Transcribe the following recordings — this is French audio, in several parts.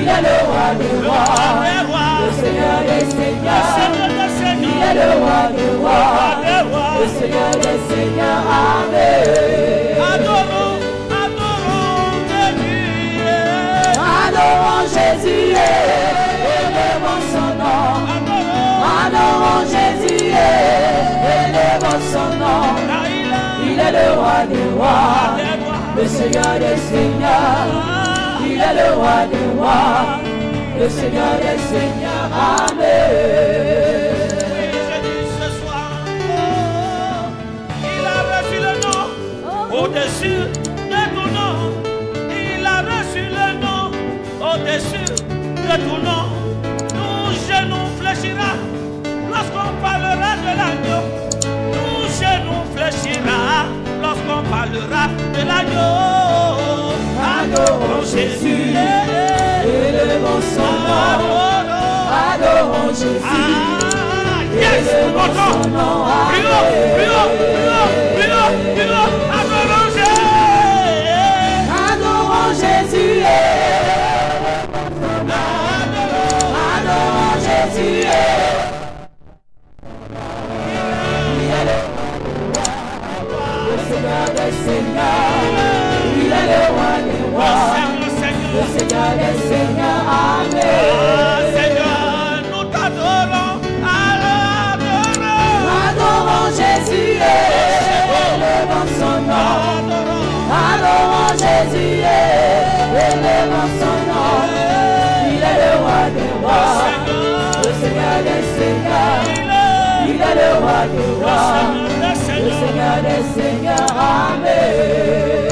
Il est le roi des rois, le Seigneur des seigneurs. Il est le roi des rois, le Seigneur des seigneurs. Amen. Adorons, adorons Jésus. Adorons Jésus, élevons son nom. Adorons Jésus, élevons son nom. Il est le roi des rois, le Seigneur des seigneurs. Il est le roi des rois, le Seigneur des seigneurs. Amen. Au-dessus de ton nom, il a reçu le nom. Au-dessus de ton nom, nos genoux fléchira. Lorsqu'on parlera de l'agneau, nos genoux fléchira. Lorsqu'on parlera de l'agneau, Adorons Jésus, élevons son nom. Adorons Jésus, élevons son nom. plus haut, plus haut, plus haut, plus haut, plus haut. Adorons Jésus, adorons Jésus. Il est le Seigneur des seigneurs. Il est le roi des rois, le Seigneur des seigneurs. Amen. Seigneur, nous t'adorons. Adorons Jésus, élevons son nom. Adorons Jésus, élevons son nom. Il est le roi des rois, le Seigneur des seigneurs. Il est le roi des rois, le Seigneur des seigneurs. Amen.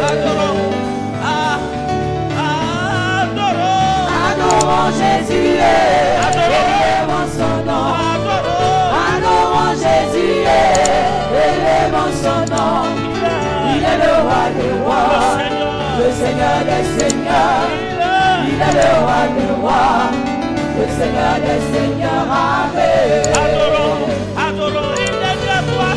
Adorons Jésus, élevons son nom. Adorons Jésus, élevons son nom. Il est le roi des rois, le Seigneur des seigneurs. Il est le roi des rois, le Seigneur des seigneurs. Amen. Adorons une dernière fois.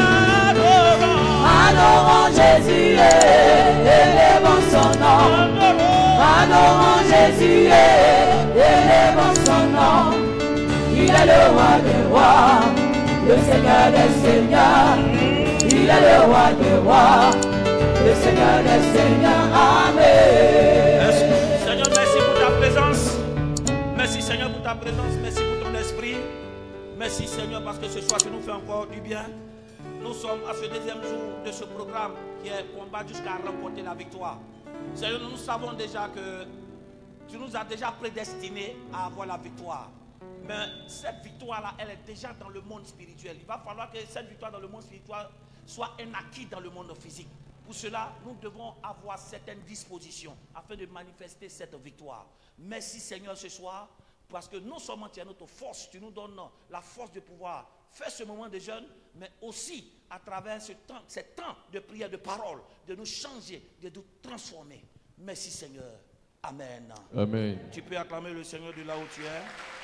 Adorons Jésus, élevons son nom. Adorons Jésus, élevons son nom. Il est le roi des rois, le Seigneur des seigneurs. Il est le roi des rois, le Seigneur des seigneurs. Amen. Seigneur, merci pour ta présence. Merci Seigneur pour ta présence. Merci pour ton esprit. Merci Seigneur parce que ce soir tu nous fais encore du bien. Nous sommes à ce deuxième jour de ce programme qui est combat jusqu'à remporter la victoire. Seigneur, nous savons déjà que tu nous as déjà prédestinés à avoir la victoire. Mais cette victoire-là, elle est déjà dans le monde spirituel. Il va falloir que cette victoire dans le monde spirituel soit un acquis dans le monde physique. Pour cela, nous devons avoir certaines dispositions afin de manifester cette victoire. Merci Seigneur ce soir, parce que non seulement tu as notre force, tu nous donnes la force de pouvoir faire ce moment de jeûne, mais aussi à travers ce temps de prière, de parole, de nous changer, de nous transformer. Merci Seigneur. Amen. Amen. Tu peux acclamer le Seigneur de là où tu es.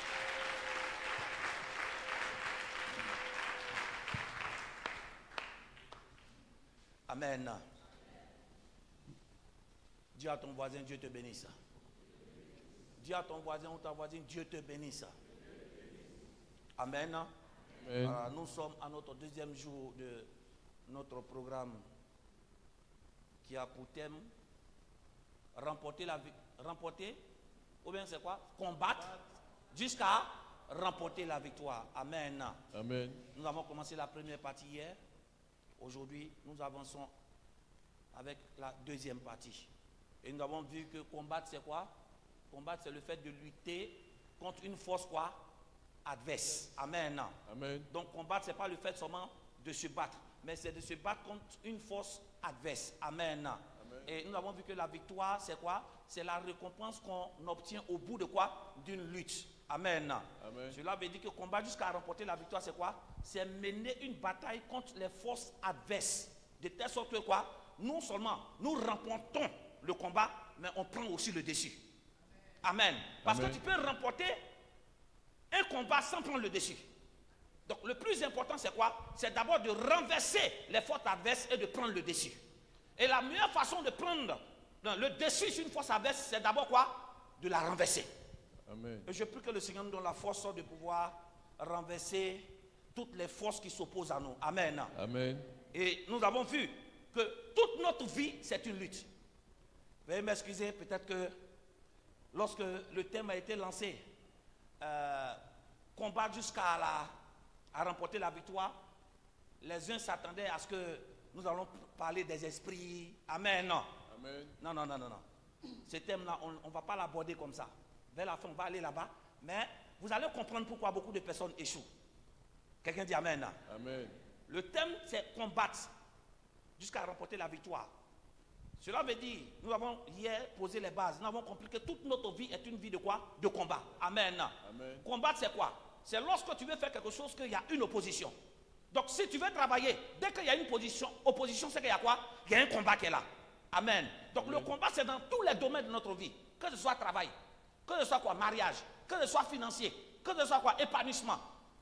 Amen. Dis à ton voisin, Dieu te bénisse. Dis à ton voisin ou ta voisine, Dieu te bénisse. Amen. Amen. Nous sommes à notre deuxième jour de notre programme qui a pour thème remporter ou bien c'est quoi? Combattre jusqu'à remporter la victoire. Amen. Amen. Nous avons commencé la première partie hier. Aujourd'hui, nous avançons avec la deuxième partie. Et nous avons vu que combattre, c'est quoi? Combattre, c'est le fait de lutter contre une force quoi? Adverse. Amen. Amen. Donc combattre, ce n'est pas le fait seulement de se battre, mais c'est de se battre contre une force adverse. Amen. Amen. Et nous avons vu que la victoire, c'est quoi? C'est la récompense qu'on obtient au bout de quoi? D'une lutte. Amen. Amen. Cela veut dire que combattre jusqu'à remporter la victoire, c'est quoi? C'est mener une bataille contre les forces adverses. De telle sorte que quoi? Non seulement nous remportons le combat, mais on prend aussi le dessus. Amen. Parce que tu peux remporter un combat sans prendre le dessus. Donc le plus important c'est quoi? C'est d'abord de renverser les forces adverses et de prendre le dessus. Et la meilleure façon de prendre le dessus sur une force adverse, c'est d'abord quoi? De la renverser. Amen. Et je prie que le Seigneur nous donne la force de pouvoir renverser toutes les forces qui s'opposent à nous. Amen. Amen. Et nous avons vu que toute notre vie, c'est une lutte. Veuillez m'excuser, peut-être que lorsque le thème a été lancé, combattre jusqu'à remporter la victoire, les uns s'attendaient à ce que nous allons parler des esprits. Amen. Amen. Non. Ce thème-là, on ne va pas l'aborder comme ça. Vers la fin, on va aller là-bas. Mais vous allez comprendre pourquoi beaucoup de personnes échouent. Quelqu'un dit Amen. Amen. Le thème, c'est combattre jusqu'à remporter la victoire. Cela veut dire, nous avons hier posé les bases. Nous avons compris que toute notre vie est une vie de quoi? De combat. Amen. Amen. Combattre, c'est quoi? C'est lorsque tu veux faire quelque chose qu'il y a une opposition. Donc, si tu veux travailler, dès qu'il y a une opposition, c'est qu'il y a quoi? Il y a un combat qui est là. Amen. Donc, Amen. le combat, c'est dans tous les domaines de notre vie. Que ce soit travail, que ce soit quoi? Mariage, que ce soit financier, que ce soit quoi? Épanouissement.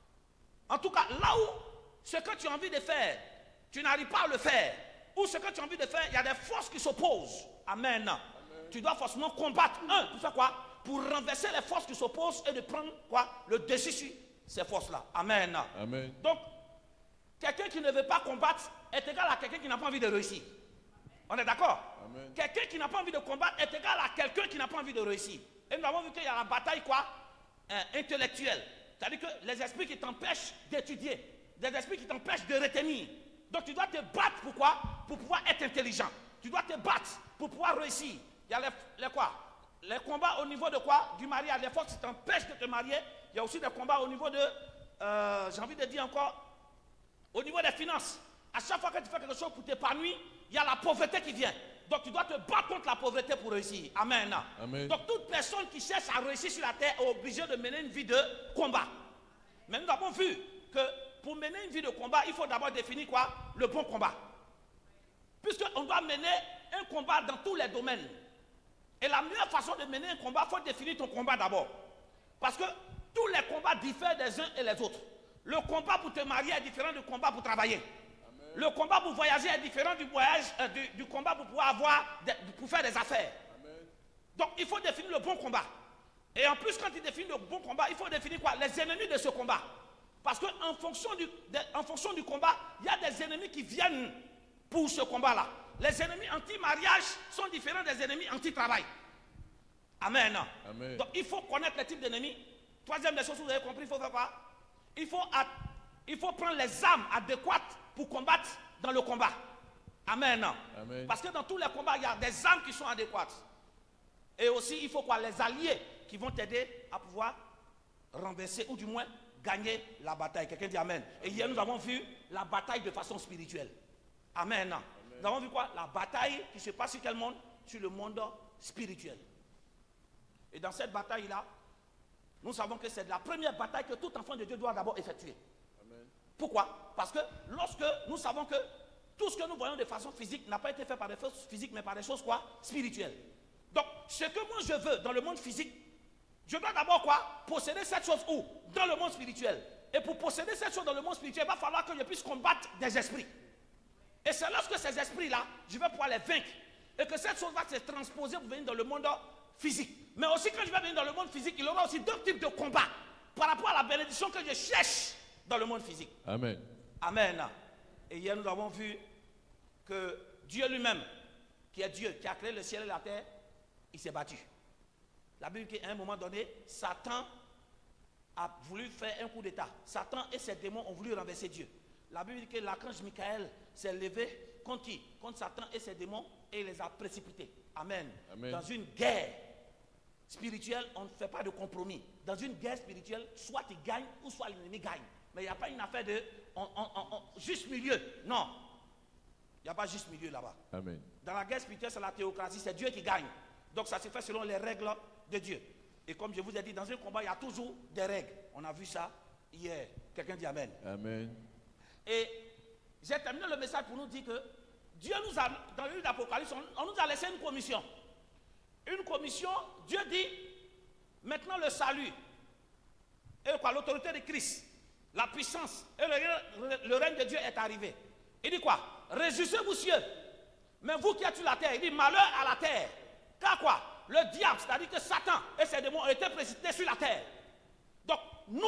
En tout cas, là où ce que tu as envie de faire, tu n'arrives pas à le faire, ou ce que tu as envie de faire, il y a des forces qui s'opposent. Amen. Amen. Tu dois forcément combattre. Pour faire quoi? Pour renverser les forces qui s'opposent et de prendre quoi? Le dessus sur ces forces-là. Amen. Amen. Donc, quelqu'un qui ne veut pas combattre est égal à quelqu'un qui n'a pas envie de réussir. On est d'accord? Quelqu'un qui n'a pas envie de combattre est égal à quelqu'un qui n'a pas envie de réussir. Et nous avons vu qu'il y a la bataille quoi? Intellectuelle. C'est-à-dire que les esprits qui t'empêchent d'étudier, des esprits qui t'empêchent de retenir. Donc tu dois te battre pour quoi? Pour pouvoir être intelligent. Tu dois te battre pour pouvoir réussir. Il y a les combats au niveau de quoi? Du mariage. Les forces qui t'empêchent de te marier. Il y a aussi des combats au niveau de, j'ai envie de dire encore, au niveau des finances. À chaque fois que tu fais quelque chose pour t'épanouir, il y a la pauvreté qui vient. Donc tu dois te battre contre la pauvreté pour réussir. Amen. Amen. Donc toute personne qui cherche à réussir sur la terre est obligée de mener une vie de combat. Mais nous avons vu que pour mener une vie de combat, il faut d'abord définir quoi? Le bon combat. Puisqu'on doit mener un combat dans tous les domaines. Et la meilleure façon de mener un combat, il faut définir ton combat d'abord. Parce que tous les combats diffèrent des uns et les autres. Le combat pour te marier est différent du combat pour travailler. Amen. Le combat pour voyager est différent du voyage, du combat pour pouvoir pour faire des affaires. Amen. Donc il faut définir le bon combat. Et en plus, quand tu définis le bon combat, il faut définir quoi? Les ennemis de ce combat. Parce qu'en fonction du combat, il y a des ennemis qui viennent pour ce combat-là. Les ennemis anti-mariage sont différents des ennemis anti-travail. Amen. Amen. Donc il faut connaître les types d'ennemis. Troisième des choses que vous avez compris, il faut faire quoi? Il faut prendre les armes adéquates pour combattre dans le combat. Amen. Amen. Parce que dans tous les combats, il y a des armes qui sont adéquates. Et aussi, il faut quoi? Les alliés qui vont t'aider à pouvoir renverser ou du moins gagner la bataille. Quelqu'un dit Amen. Et hier, nous avons vu la bataille de façon spirituelle. Amen. Amen. Nous avons vu quoi? La bataille qui se passe sur quel monde? Sur le monde spirituel. Et dans cette bataille-là, nous savons que c'est la première bataille que tout enfant de Dieu doit d'abord effectuer. Amen. Pourquoi? Parce que lorsque nous savons que tout ce que nous voyons de façon physique n'a pas été fait par des choses physiques, mais par des choses quoi? Spirituelles. Donc, ce que moi je veux dans le monde physique, je dois d'abord quoi? Posséder cette chose où? Dans le monde spirituel. Et pour posséder cette chose dans le monde spirituel, il va falloir que je puisse combattre des esprits. Et c'est lorsque ces esprits-là, je vais pouvoir les vaincre. Et que cette chose va se transposer pour venir dans le monde physique. Mais aussi quand je vais venir dans le monde physique, il y aura aussi deux types de combats par rapport à la bénédiction que je cherche dans le monde physique. Amen. Amen. Et hier nous avons vu que Dieu lui-même, qui est Dieu, qui a créé le ciel et la terre, il s'est battu. La Bible dit qu'à un moment donné, Satan a voulu faire un coup d'état. Satan et ses démons ont voulu renverser Dieu. La Bible dit que l'archange Michael s'est levé contre qui? Contre Satan et ses démons et il les a précipités. Amen. Amen. Dans une guerre spirituelle, on ne fait pas de compromis. Dans une guerre spirituelle, soit tu gagnes ou soit l'ennemi gagne. Mais il n'y a pas une affaire de juste milieu. Non. Il n'y a pas juste milieu là-bas. Amen. Dans la guerre spirituelle, c'est la théocratie, c'est Dieu qui gagne. Donc ça se fait selon les règles de Dieu. Et comme je vous ai dit, dans un combat, il y a toujours des règles. On a vu ça hier. Quelqu'un dit Amen. Amen. Et j'ai terminé le message pour nous dire que Dieu nous a, dans le livre d'Apocalypse, on nous a laissé une commission. Une commission, Dieu dit, maintenant le salut, et quoi, l'autorité de Christ, la puissance, et le règne de Dieu est arrivé. Il dit quoi? Réjouissez-vous cieux, mais vous qui êtes sur la terre, il dit malheur à la terre. Car quoi? le diable, c'est-à-dire que Satan et ses démons ont été précipités sur la terre. Donc, nous,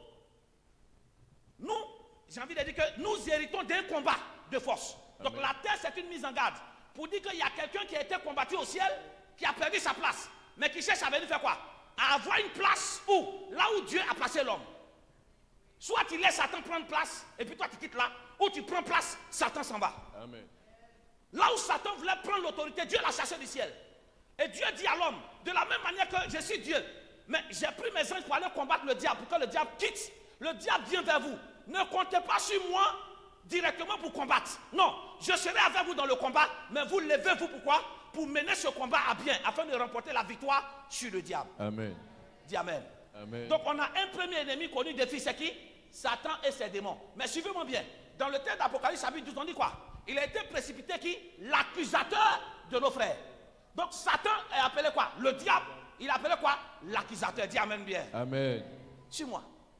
j'ai envie de dire que nous héritons d'un combat de force. Donc, la terre, c'est une mise en garde pour dire qu'il y a quelqu'un qui a été combattu au ciel, qui a perdu sa place, mais qui cherche à venir faire quoi? À avoir une place où? Là où Dieu a placé l'homme. Soit tu laisses Satan prendre place, et puis toi tu quittes là, ou tu prends place, Satan s'en va. Amen. Là où Satan voulait prendre l'autorité, Dieu l'a chassé du ciel. Et Dieu dit à l'homme, de la même manière que je suis Dieu, mais j'ai pris mes anges pour aller combattre le diable, pour que le diable quitte. Le diable vient vers vous. Ne comptez pas sur moi directement pour combattre. Non, je serai avec vous dans le combat, mais vous levez-vous pourquoi? Pour mener ce combat à bien, afin de remporter la victoire sur le diable. Amen. Dis Amen. Amen. Donc on a un premier ennemi connu des filles, c'est qui? Satan et ses démons. Mais suivez-moi bien. Dans le texte d'Apocalypse chapitre 12, on dit quoi? Il a été précipité qui? L'accusateur de nos frères. Donc Satan est appelé quoi? Le diable. Il est appelé quoi? L'accusateur. Dis Amen bien. Amen. Suis-moi.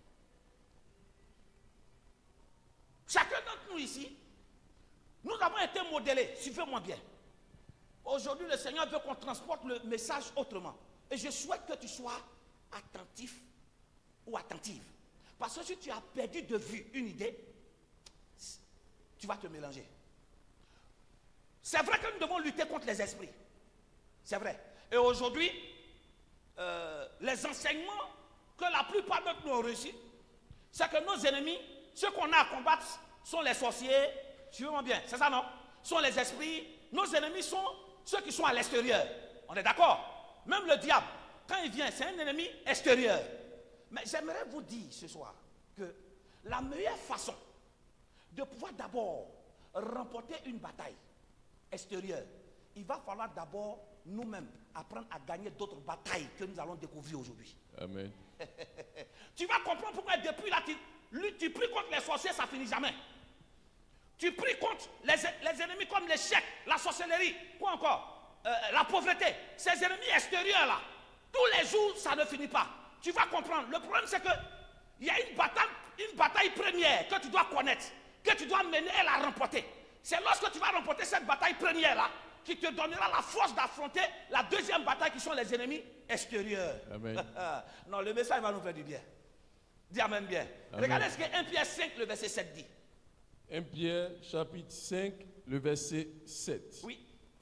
Chacun d'entre nous ici, nous avons été modélés. Suivez-moi bien. Aujourd'hui, le Seigneur veut qu'on transporte le message autrement. Et je souhaite que tu sois attentif ou attentive. Parce que si tu as perdu de vue une idée, tu vas te mélanger. C'est vrai que nous devons lutter contre les esprits. C'est vrai. Et aujourd'hui, les enseignements que la plupart d'entre nous ont reçus, c'est que nos ennemis, ceux qu'on a à combattre, sont les sorciers. Suivez-moi bien, c'est ça non? Sont les esprits. Nos ennemis sont ceux qui sont à l'extérieur. On est d'accord? Même le diable, quand il vient, c'est un ennemi extérieur. Mais j'aimerais vous dire ce soir que la meilleure façon de pouvoir d'abord remporter une bataille extérieure, il va falloir d'abord nous-mêmes apprendre à gagner d'autres batailles que nous allons découvrir aujourd'hui. Amen. Tu vas comprendre pourquoi depuis là, tu pries contre les sorciers, ça finit jamais. Tu pries contre les ennemis comme l'échec, la sorcellerie, quoi encore, la pauvreté, ces ennemis extérieurs là. Tous les jours, ça ne finit pas. Tu vas comprendre. Le problème, c'est qu'il y a une bataille première que tu dois connaître, que tu dois mener et la remporter. C'est lorsque tu vas remporter cette bataille première-là qui te donnera la force d'affronter la deuxième bataille qui sont les ennemis extérieurs. Amen. Non, le message va nous faire du bien. Dis Amen bien. Amen. Regardez ce que 1 Pierre 5, le verset 7 dit. 1 Pierre chapitre 5, le verset 7. Oui.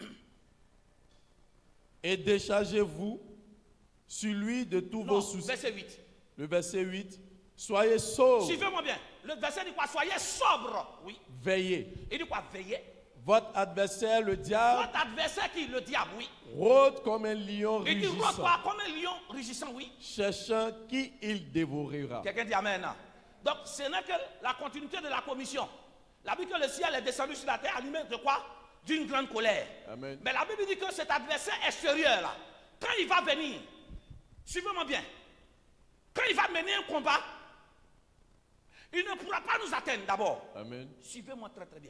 Et déchargez-vous sur lui de tous vos soucis. Verset 8. Le verset 8. Soyez sobres. Suivez-moi bien. Le verset dit quoi? Soyez sobres. Oui. Veillez. Il dit quoi? Veillez. Votre adversaire, le diable, Votre adversaire qui? Le diable, oui. rôde comme un lion Il dit rôde rugissant, quoi? Comme un lion rugissant, oui. cherchant qui il dévorera. Quelqu'un dit Amen. Donc, ce n'est que la continuité de la commission. La Bible dit que le ciel est descendu sur la terre animé de quoi? D'une grande colère. Amen. Mais la Bible dit que cet adversaire extérieur là, quand il va venir, suivez-moi bien, quand il va mener un combat, il ne pourra pas nous atteindre d'abord. Amen. Suivez-moi très très bien.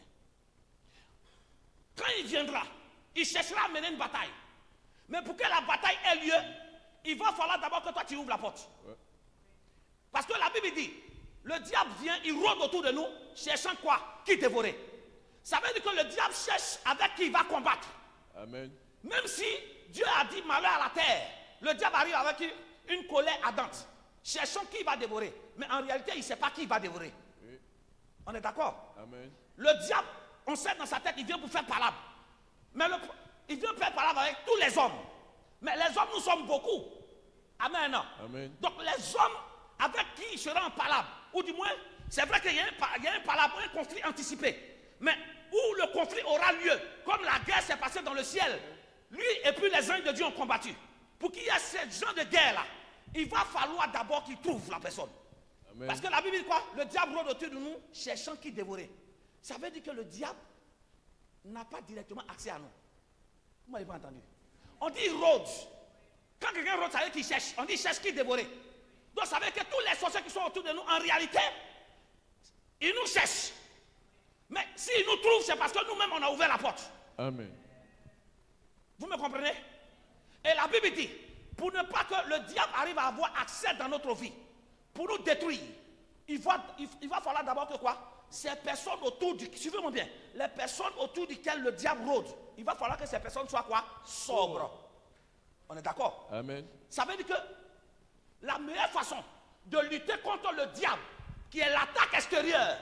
Quand il viendra, il cherchera à mener une bataille. Mais pour que la bataille ait lieu, il va falloir d'abord que toi tu ouvres la porte. Ouais. Parce que la Bible dit, le diable vient, il rôde autour de nous, cherchant quoi? Qui dévorer. Ça veut dire que le diable cherche avec qui il va combattre. Amen. Même si Dieu a dit malheur à la terre, le diable arrive avec une colère ardente, cherchant qui il va dévorer. Mais en réalité, il ne sait pas qui il va dévorer. Oui. On est d'accord? Amen. Le diable, on sait dans sa tête, il vient pour faire palabre. Mais il vient faire palabre avec tous les hommes. Mais les hommes, nous sommes beaucoup. Amen. Amen. Donc les hommes avec qui il sera en palabre, ou du moins, c'est vrai qu'il y a un palabre, un conflit anticipé. Mais où le conflit aura lieu, comme la guerre s'est passée dans le ciel, lui et puis les anges de Dieu ont combattu. Pour qu'il y ait ce genre de guerre-là, il va falloir d'abord qu'il trouve la personne. Amen. Parce que la Bible dit quoi? Le diable rôde autour de nous, cherchant qui dévorer. Ça veut dire que le diable n'a pas directement accès à nous. Vous m'avez pas entendu? On dit rôde. Quand quelqu'un rôde, ça veut dire qu'il cherche. On dit cherche qui dévorer. Donc ça veut dire que tous les sorciers qui sont autour de nous, en réalité, ils nous cherchent. Mais s'ils nous trouvent, c'est parce que nous-mêmes, on a ouvert la porte. Amen. Vous me comprenez? Et la Bible dit, pour ne pas que le diable arrive à avoir accès dans notre vie, pour nous détruire, il va falloir d'abord que quoi? Ces personnes autour du... Suivez-moi bien. Les personnes autour duquel le diable rôde, il va falloir que ces personnes soient quoi? Sobres. On est d'accord? Amen. Ça veut dire que la meilleure façon de lutter contre le diable, qui est l'attaque extérieure,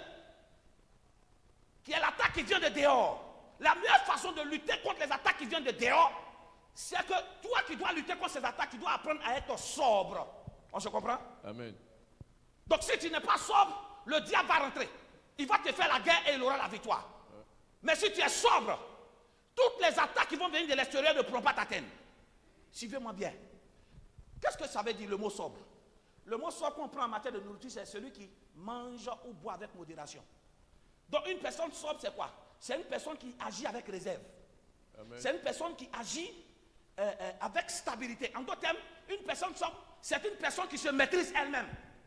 qui est l'attaque qui vient de dehors, la meilleure façon de lutter contre les attaques qui viennent de dehors, c'est que toi qui dois lutter contre ces attaques, tu dois apprendre à être sobre. On se comprend? Amen. Donc si tu n'es pas sobre, le diable va rentrer. Il va te faire la guerre et il aura la victoire. Mais si tu es sobre, toutes les attaques qui vont venir de l'extérieur ne pourront pas t'atteindre. Suivez-moi bien. Qu'est-ce que ça veut dire le mot sobre? Le mot sobre qu'on prend en matière de nourriture, c'est celui qui mange ou boit avec modération. Donc une personne sobre, c'est quoi? C'est une personne qui agit avec réserve. C'est une personne qui agit avec stabilité. En d'autres termes, une personne sobre, c'est une personne qui se maîtrise elle-même.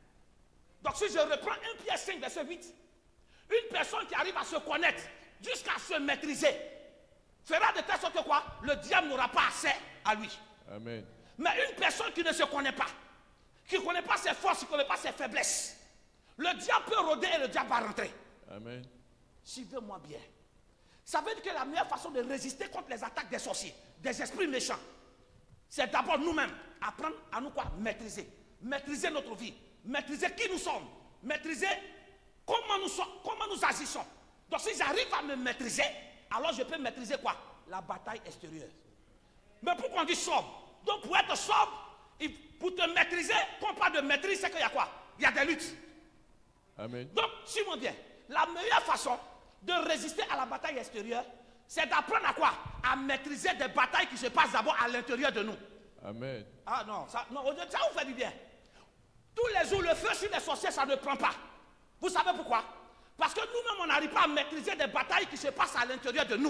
Donc si je reprends 1 Pierre 5, verset 8, une personne qui arrive à se connaître jusqu'à se maîtriser fera de telle sorte que quoi? Le diable n'aura pas accès à lui. Amen. Mais une personne qui ne se connaît pas, qui ne connaît pas ses forces, qui ne connaît pas ses faiblesses, le diable peut rôder et le diable va rentrer. Amen. Suivez-moi bien. Ça veut dire que la meilleure façon de résister contre les attaques des sorciers, des esprits méchants, c'est d'abord nous-mêmes apprendre à nous quoi? Maîtriser. Maîtriser notre vie. Maîtriser qui nous sommes. Maîtriser comment nous sommes, comment nous agissons. Donc si j'arrive à me maîtriser, alors je peux maîtriser quoi? La bataille extérieure. Mais pourquoi on dit sobre? Donc pour être sobre, pour te maîtriser, quand on parle de maîtrise, c'est qu'il y a quoi? Il y a des luttes. Amen. Donc, suivez-moi bien. La meilleure façon de résister à la bataille extérieure, c'est d'apprendre à quoi? À maîtriser des batailles qui se passent d'abord à l'intérieur de nous. Amen. Ah non, ça vous fait du bien. Tous les jours, le feu sur les sorciers, ça ne prend pas. Vous savez pourquoi? Parce que nous-mêmes, on n'arrive pas à maîtriser des batailles qui se passent à l'intérieur de nous.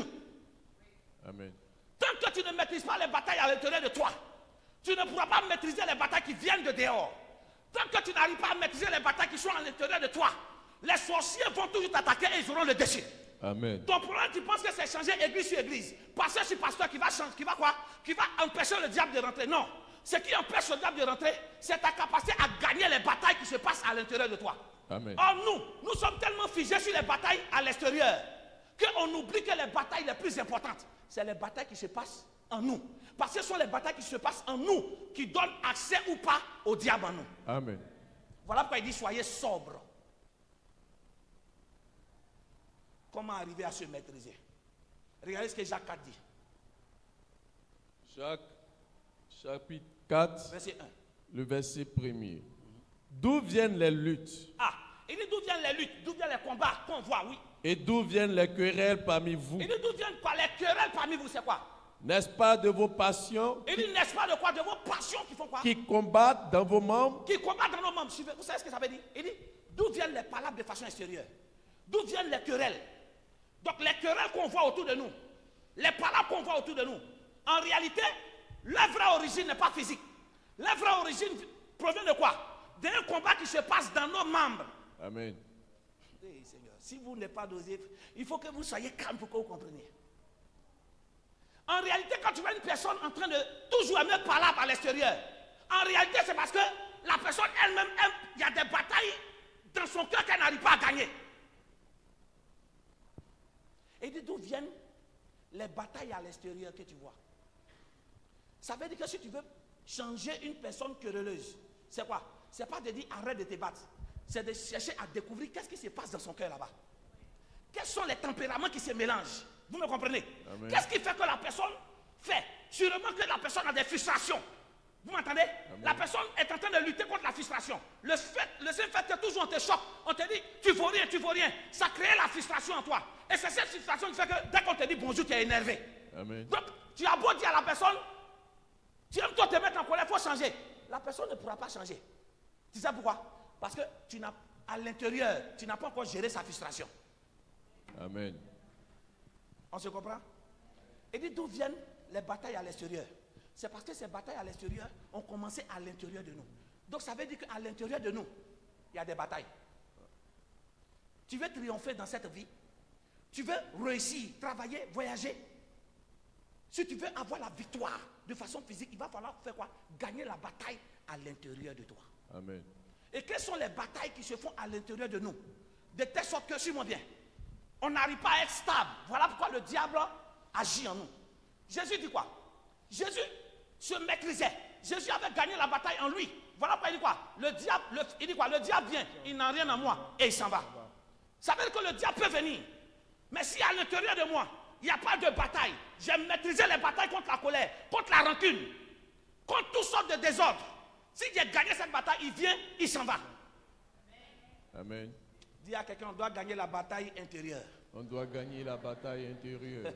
Amen. Tant que tu ne maîtrises pas les batailles à l'intérieur de toi, tu ne pourras pas maîtriser les batailles qui viennent de dehors. Tant que tu n'arrives pas à maîtriser les batailles qui sont à l'intérieur de toi, les sorciers vont toujours t'attaquer et ils auront le déchet. Amen. Ton problème, tu penses que c'est changer église sur église, pasteur sur pasteur qui va changer, qui va quoi? Qui va empêcher le diable de rentrer. Non. Ce qui empêche le diable de rentrer, c'est ta capacité à gagner les batailles qui se passent à l'intérieur de toi. Amen. Or nous sommes tellement figés sur les batailles à l'extérieur qu'on oublie que les batailles les plus importantes, c'est les batailles qui se passent en nous. Parce que ce sont les batailles qui se passent en nous qui donnent accès ou pas au diable en nous. Amen. Voilà pourquoi il dit soyez sobres. Comment arriver à se maîtriser? Regardez ce que Jacques 4 dit. Jacques, chapitre 4, Verset 1. le verset 1er. D'où viennent les luttes? Ah, il dit d'où viennent les luttes, d'où viennent les combats qu'on voit, oui. Et d'où viennent les querelles parmi vous? Il dit d'où viennent quoi? Les querelles parmi vous, c'est quoi? N'est-ce pas de vos passions Il dit n'est-ce pas de quoi? De vos passions qui font quoi? qui combattent dans vos membres? Qui combattent dans nos membres. Vous savez ce que ça veut dire? Il dit d'où viennent les palabres de façon extérieure? D'où viennent les querelles? Donc les querelles qu'on voit autour de nous, les palabres qu'on voit autour de nous, en réalité, la vraie origine n'est pas physique. La vraie origine provient de quoi? D'un combat qui se passe dans nos membres. Amen. Oui, Seigneur, si vous n'êtes pas dosé, il faut que vous soyez calme pour que vous compreniez. En réalité, quand tu vois une personne en train de toujours aimer palabres à l'extérieur, en réalité, c'est parce que la personne elle-même aime, il y a des batailles dans son cœur qu'elle n'arrive pas à gagner. Et d'où viennent les batailles à l'extérieur que tu vois? Ça veut dire que si tu veux changer une personne querelleuse, c'est quoi? C'est pas de dire arrête de te battre. C'est de chercher à découvrir qu'est-ce qui se passe dans son cœur là-bas. Quels sont les tempéraments qui se mélangent? Vous me comprenez? Qu'est-ce qui fait que la personne fait? Sûrement que la personne a des frustrations. Vous m'entendez? La personne est en train de lutter contre la frustration. Le seul fait que toujours on te choque, on te dit tu vaux rien, ça crée la frustration en toi. Et c'est cette frustration qui fait que dès qu'on te dit bonjour, tu es énervé. Amen. Donc tu as beau dire à la personne, tu aimes toi te mettre en colère, il faut changer. La personne ne pourra pas changer. Tu sais pourquoi? Parce que à l'intérieur, tu n'as pas encore géré sa frustration. Amen. On se comprend? Et dit d'où viennent les batailles à l'extérieur? C'est parce que ces batailles à l'extérieur ont commencé à l'intérieur de nous. Donc ça veut dire qu'à l'intérieur de nous, il y a des batailles. Tu veux triompher dans cette vie? Tu veux réussir, travailler, voyager? Si tu veux avoir la victoire de façon physique, il va falloir faire quoi? Gagner la bataille à l'intérieur de toi. Amen. Et quelles sont les batailles qui se font à l'intérieur de nous? De telle sorte que, suis-moi bien, on n'arrive pas à être stable. Voilà pourquoi le diable agit en nous. Jésus dit quoi? Jésus, se maîtrisait. Jésus avait gagné la bataille en lui. Voilà pourquoi il dit quoi? Il dit quoi? Le diable vient, il n'a rien à moi et il s'en va. Ça veut dire que le diable peut venir. Mais si à l'intérieur de moi, il n'y a pas de bataille, j'ai maîtrisé les batailles contre la colère, contre la rancune, contre toutes sortes de désordres. Si j'ai gagné cette bataille, il vient, il s'en va. Amen. Dis à quelqu'un, on doit gagner la bataille intérieure. On doit gagner la bataille intérieure.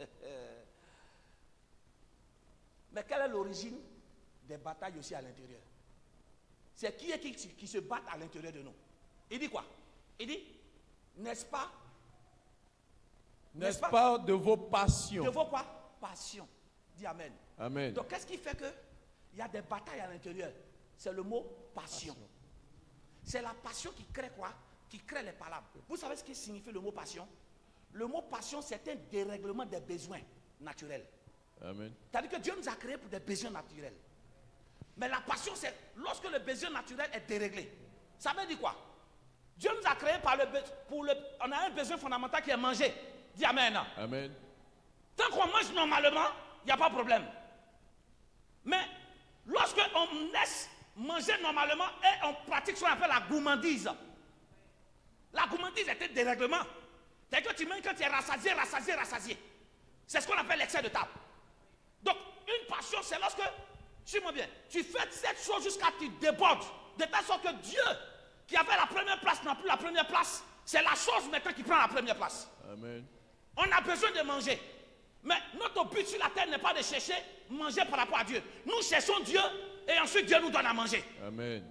Mais quelle est l'origine des batailles aussi à l'intérieur? C'est qui se battent à l'intérieur de nous. Il dit quoi? Il dit, n'est-ce pas? N'est-ce pas de vos passions? De vos quoi? Passions. Dis Amen. Amen. Donc qu'est-ce qui fait que il y a des batailles à l'intérieur? C'est le mot passion. C'est la passion qui crée quoi? Qui crée les palabres. Vous savez ce qui signifie le mot passion? Le mot passion, c'est un dérèglement des besoins naturels. Amen. C'est-à-dire que Dieu nous a créés pour des besoins naturels. Mais la passion, c'est lorsque le besoin naturel est déréglé. Ça veut dire quoi? Dieu nous a créés on a un besoin fondamental qui est manger. Dis Amen. Amen. Tant qu'on mange normalement, il n'y a pas de problème. Mais lorsque on laisse manger normalement et on pratique ce qu'on appelle la gourmandise. La gourmandise est un dérèglement. C'est-à-dire que tu manges quand tu es rassasié. C'est ce qu'on appelle l'excès de table. Donc, une passion, c'est lorsque, suis-moi bien, tu fais cette chose jusqu'à ce que tu débordes. De telle sorte que Dieu, qui avait la première place, n'a plus la première place. C'est la chose maintenant qui prend la première place. Amen. On a besoin de manger. Mais notre but sur la terre n'est pas de chercher manger par rapport à Dieu. Nous cherchons Dieu et ensuite Dieu nous donne à manger. Amen.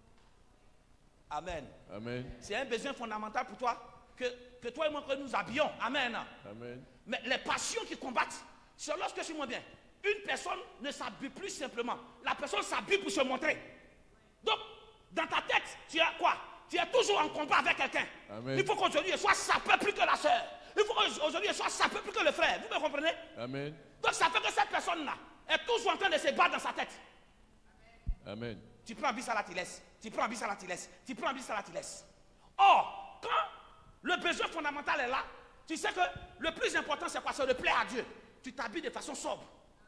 Amen. Amen. C'est un besoin fondamental pour toi que toi et moi que nous habillons. Amen. Amen. Mais les passions qui combattent, c'est lorsque, suis-moi bien, une personne ne s'habille plus simplement. La personne s'habille pour se montrer. Donc, dans ta tête, tu as quoi? Tu es toujours en combat avec quelqu'un. Il faut qu'aujourd'hui, il soit sapé plus que la soeur. Il faut qu'aujourd'hui, il soit sapé plus que le frère. Vous me comprenez? Amen. Donc, ça fait que cette personne-là est toujours en train de se battre dans sa tête. Amen. Tu prends un bis à la tilesse. Tu prends un bis à la tilesse. Tu prends un bis à la tilesse. Or, quand le besoin fondamental est là, tu sais que le plus important, c'est quoi? C'est de plaire à Dieu. Tu t'habilles de façon sobre.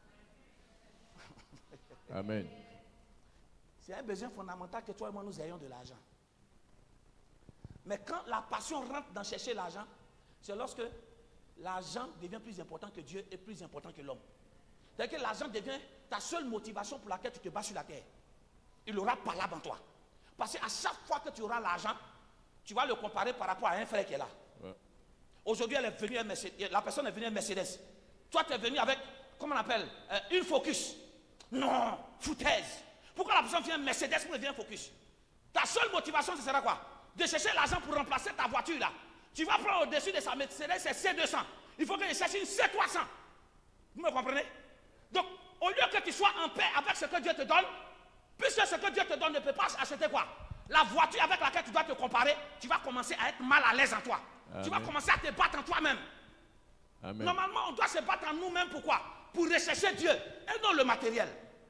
Amen. C'est un besoin fondamental que toi et moi nous ayons de l'argent. Mais quand la passion rentre dans chercher l'argent, c'est lorsque l'argent devient plus important que Dieu et plus important que l'homme. C'est-à-dire que l'argent devient ta seule motivation pour laquelle tu te bats sur la terre. Il aura palabre en toi. Parce qu'à chaque fois que tu auras l'argent, tu vas le comparer par rapport à un frère qui est là. Ouais. Aujourd'hui, la personne est venue à Mercedes. Toi, tu es venu avec, comment on appelle, une Focus. Non, foutaise. Pourquoi la personne vient à Mercedes pour venir Focus? Ta seule motivation, ce sera quoi? De chercher l'argent pour remplacer ta voiture là. Tu vas prendre au-dessus de sa Mercedes, c'est C200. Il faut que tu cherches une C300. Vous me comprenez? Donc, au lieu que tu sois en paix avec ce que Dieu te donne, puisque ce que Dieu te donne ne peut pas acheter quoi? La voiture avec laquelle tu dois te comparer, tu vas commencer à être mal à l'aise en toi. Amen. Tu vas commencer à te battre en toi-même. Normalement, on doit se battre en nous-mêmes. Pourquoi? Pour rechercher Dieu et non le matériel.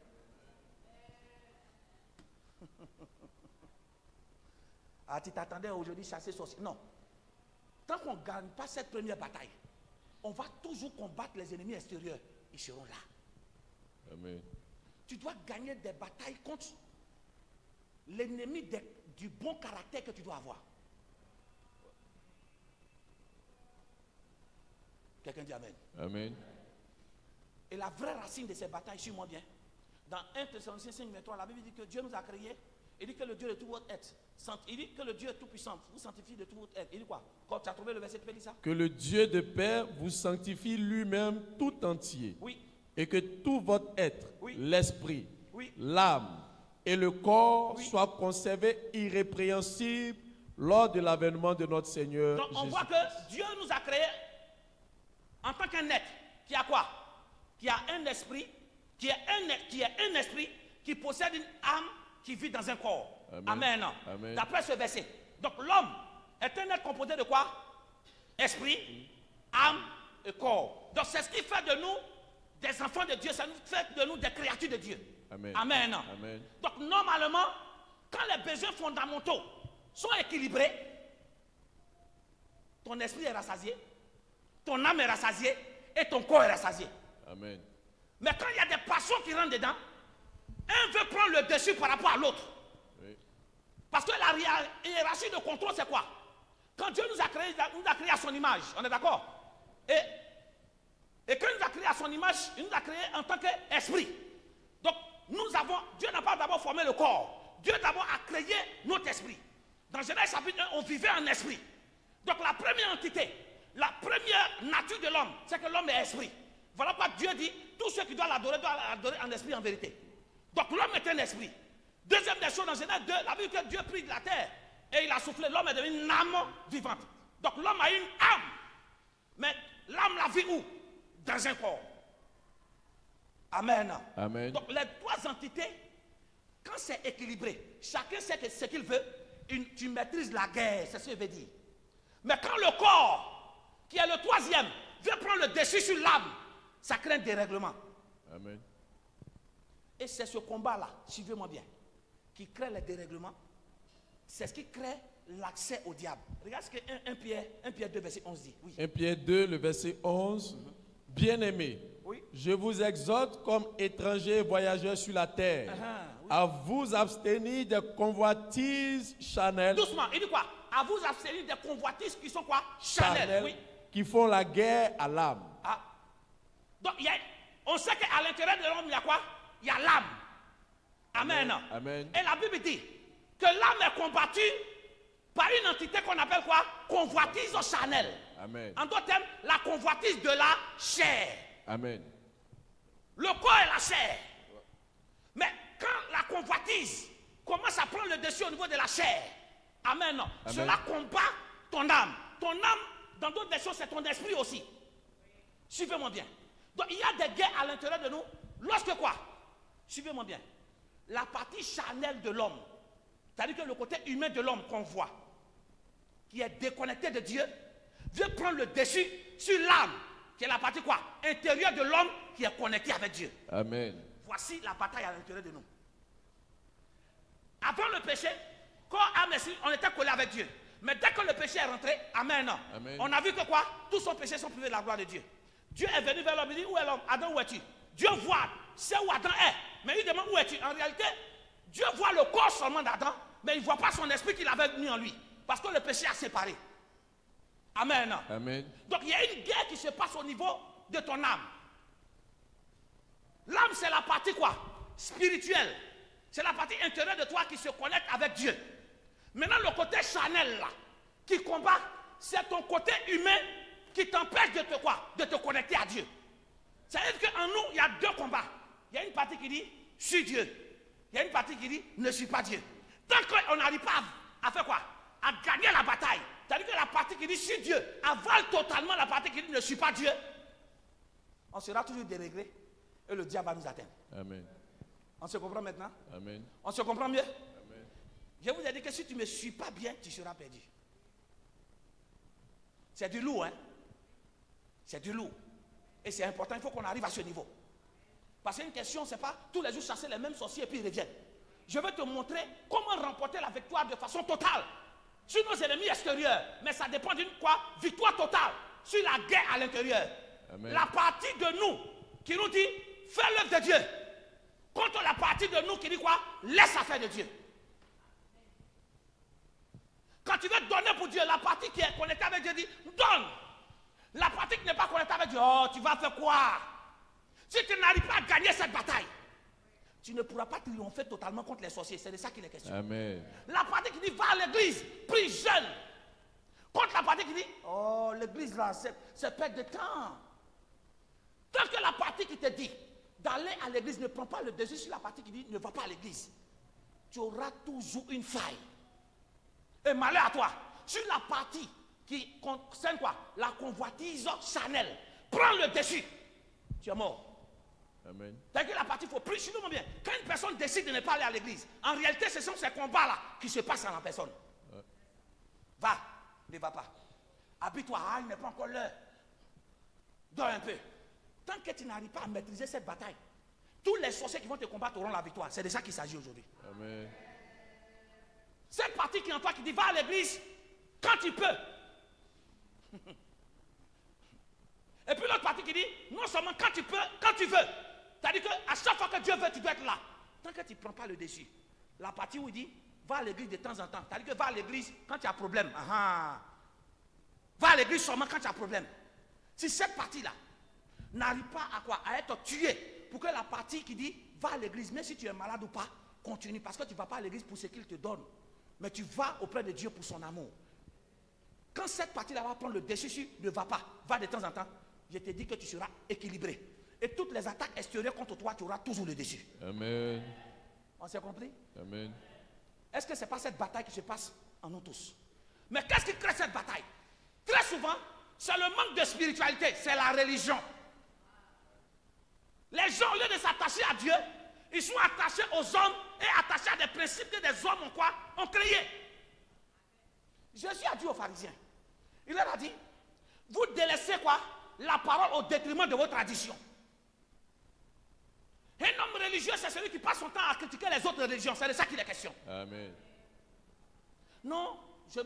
Ah, tu t'attendais aujourd'hui chasser sorcier. Non. Tant qu'on ne gagne pas cette première bataille, on va toujours combattre les ennemis extérieurs. Ils seront là. Amen. Tu dois gagner des batailles contre l'ennemi du bon caractère que tu dois avoir. Quelqu'un dit Amen. Amen. Et la vraie racine de ces batailles, suis-moi bien. Dans 1 Thessaloniciens 5, 23, la Bible dit que Dieu nous a créés. Il dit que le Dieu de tout votre être. Il dit que le Dieu est tout puissant. Vous sanctifie de tout votre être. Il dit quoi? Quand tu as trouvé le verset, tu peux dire ça? Que le Dieu de Père vous sanctifie lui-même tout entier. Oui. Et que tout votre être, oui, l'esprit, oui, l'âme et le corps oui, soient conservés irrépréhensibles lors de l'avènement de notre Seigneur. Donc on Jésus. voit que Dieu nous a créés en tant qu'un être qui a quoi? Qui a un esprit, qui est un esprit qui possède une âme qui vit dans un corps. Amen. Amen. D'après ce verset. Donc l'homme est un être composé de quoi? Esprit, âme et corps. Donc c'est ce qui fait de nous des enfants de Dieu, ça nous fait de nous des créatures de Dieu. Amen. Amen. Amen. Donc normalement, quand les besoins fondamentaux sont équilibrés, ton esprit est rassasié, ton âme est rassasiée et ton corps est rassasié. Amen. Mais quand il y a des passions qui rentrent dedans, un veut prendre le dessus par rapport à l'autre. Oui. Parce que la hiérarchie de contrôle, c'est quoi? Quand Dieu nous a créé à son image, on est d'accord? Et quand il nous a créé à son image, il nous a créé en tant qu'esprit. Donc, Dieu n'a pas d'abord formé le corps. Dieu d'abord a créé notre esprit. Dans Genèse chapitre 1, on vivait en esprit. Donc, la première entité, la première nature de l'homme, c'est que l'homme est esprit. Voilà pourquoi Dieu dit, tous ceux qui doivent l'adorer en esprit en vérité. Donc, l'homme est un esprit. Deuxième des choses, dans Genèse 2, la Bible dit que Dieu prit de la terre et il a soufflé, l'homme est devenu une âme vivante. Donc, l'homme a une âme. Mais l'âme la vit où? Dans un corps. Amen. Amen. Donc les trois entités, quand c'est équilibré, chacun sait ce qu'il veut, tu maîtrises la guerre, c'est ce que je veux dire. Mais quand le corps, qui est le troisième, vient prendre le dessus sur l'âme, ça crée un dérèglement. Amen. Et c'est ce combat-là, suivez-moi bien, qui crée le dérèglement. C'est ce qui crée l'accès au diable. Regarde ce que 1 Pierre 2, verset 11 dit. Oui. 1 Pierre 2, le verset 11. Bien-aimés, oui. Je vous exhorte comme étrangers et voyageurs sur la terre, oui, à vous abstenir des convoitises charnelles. Doucement, il dit quoi? À vous abstenir des convoitises qui sont quoi? Charnelles, oui. Qui font la guerre à l'âme. Ah. Donc, on sait qu'à l'intérieur de l'homme, il y a quoi? Il y a l'âme. Amen. Amen. Et la Bible dit que l'âme est combattue par une entité qu'on appelle quoi? Convoitise charnelle. Amen. En d'autres termes, la convoitise de la chair. Amen. Le corps est la chair. Mais quand la convoitise commence à prendre le dessus au niveau de la chair, amen, cela combat ton âme. Ton âme, dans d'autres versions, c'est ton esprit aussi. Suivez-moi bien. Donc il y a des guerres à l'intérieur de nous. Lorsque quoi? Suivez-moi bien. La partie charnelle de l'homme, c'est-à-dire que le côté humain de l'homme qu'on voit, qui est déconnecté de Dieu, vient prendre le dessus sur l'âme, qui est la partie quoi? Intérieure de l'homme qui est connecté avec Dieu. Amen. Voici la bataille à l'intérieur de nous. Avant le péché, corps, âme et esprit, on était collés avec Dieu. Mais dès que le péché est rentré, amen, amen, on a vu que quoi? Tous son péché sont privés de la gloire de Dieu. Dieu est venu vers l'homme et dit, où est l'homme? Adam, où es-tu? Dieu voit, c'est où Adam est. Mais il demande, où es-tu? En réalité, Dieu voit le corps seulement d'Adam, mais il ne voit pas son esprit qu'il avait mis en lui. Parce que le péché a séparé. Amen. Amen. Donc il y a une guerre qui se passe au niveau de ton âme. L'âme, c'est la partie quoi? Spirituelle. C'est la partie intérieure de toi qui se connecte avec Dieu. Maintenant, le côté charnel là, qui combat, c'est ton côté humain qui t'empêche de te quoi? De te connecter à Dieu. C'est-à-dire qu'en nous, il y a deux combats. Il y a une partie qui dit, je suis Dieu. Il y a une partie qui dit, ne suis pas Dieu. Tant qu'on n'arrive pas à faire quoi? À gagner la bataille. C'est-à-dire que la partie qui dit, je suis Dieu, avale totalement la partie qui dit, ne suis pas Dieu. On sera toujours déréglé et le diable va nous atteindre. Amen. On se comprend maintenant? Amen. On se comprend mieux? Amen. Je vous ai dit que si tu ne me suis pas bien, tu seras perdu. C'est du lourd, hein? C'est du lourd. Et c'est important, il faut qu'on arrive à ce niveau. Parce qu'une question, c'est pas tous les jours chasser les mêmes sorciers et puis ils reviennent. Je vais te montrer comment remporter la victoire de façon totale sur nos ennemis extérieurs. Mais ça dépend d'une quoi? Victoire totale sur la guerre à l'intérieur. La partie de nous qui nous dit fais l'œuvre de Dieu contre la partie de nous qui dit quoi? Laisse affaire de Dieu. Quand tu veux donner pour Dieu, la partie qui est connectée avec Dieu dit donne. La partie qui n'est pas connectée avec Dieu, oh, tu vas faire quoi? Si tu n'arrives pas à gagner cette bataille, tu ne pourras pas triompher totalement contre les sorciers. C'est de ça qu'il est question. Amen. La partie qui dit va à l'église, prie jeune. Contre la partie qui dit oh, l'église là, c'est perte de temps. Tant que la partie qui te dit d'aller à l'église ne prend pas le dessus sur la partie qui dit ne va pas à l'église, tu auras toujours une faille. Et malheur à toi. Sur la partie qui concerne quoi? La convoitise charnelle. Prends le dessus. Tu es mort. Amen. C'est-à-dire que la partie, il faut plus. Suivez-moi bien. Quand une personne décide de ne pas aller à l'église, en réalité, ce sont ces combats-là qui se passent en la personne. Ouais. Va, ne va pas. Habille-toi, il n'est pas encore l'heure. Dors un peu. Tant que tu n'arrives pas à maîtriser cette bataille, tous les sorciers qui vont te combattre auront la victoire. C'est de ça qu'il s'agit aujourd'hui. Amen. Cette partie qui est en toi qui dit va à l'église quand tu peux. Et puis l'autre partie qui dit non seulement quand tu peux, quand tu veux. C'est-à-dire qu'à chaque fois que Dieu veut, tu dois être là. Tant que tu ne prends pas le dessus. La partie où il dit, va à l'église de temps en temps. C'est-à-dire que va à l'église quand tu as problème. Va à l'église seulement quand tu as problème. Si cette partie-là n'arrive pas à quoi? À être tuée. Pour que la partie qui dit, va à l'église, même si tu es malade ou pas, continue. Parce que tu ne vas pas à l'église pour ce qu'il te donne. Mais tu vas auprès de Dieu pour son amour. Quand cette partie-là va prendre le dessus, ne va pas. Va de temps en temps. Je te dis que tu seras équilibré. Et toutes les attaques extérieures contre toi, tu auras toujours le dessus. Amen. On s'est compris? Amen. Est-ce que ce n'est pas cette bataille qui se passe en nous tous? Mais qu'est-ce qui crée cette bataille? Très souvent, c'est le manque de spiritualité, c'est la religion. Les gens, au lieu de s'attacher à Dieu, ils sont attachés aux hommes et attachés à des principes que des hommes ont créé. Jésus a dit aux pharisiens, il leur a dit, vous délaissez quoi? La parole au détriment de vos traditions. Un homme religieux, c'est celui qui passe son temps à critiquer les autres religions. C'est de ça qu'il est question. Amen. Non, je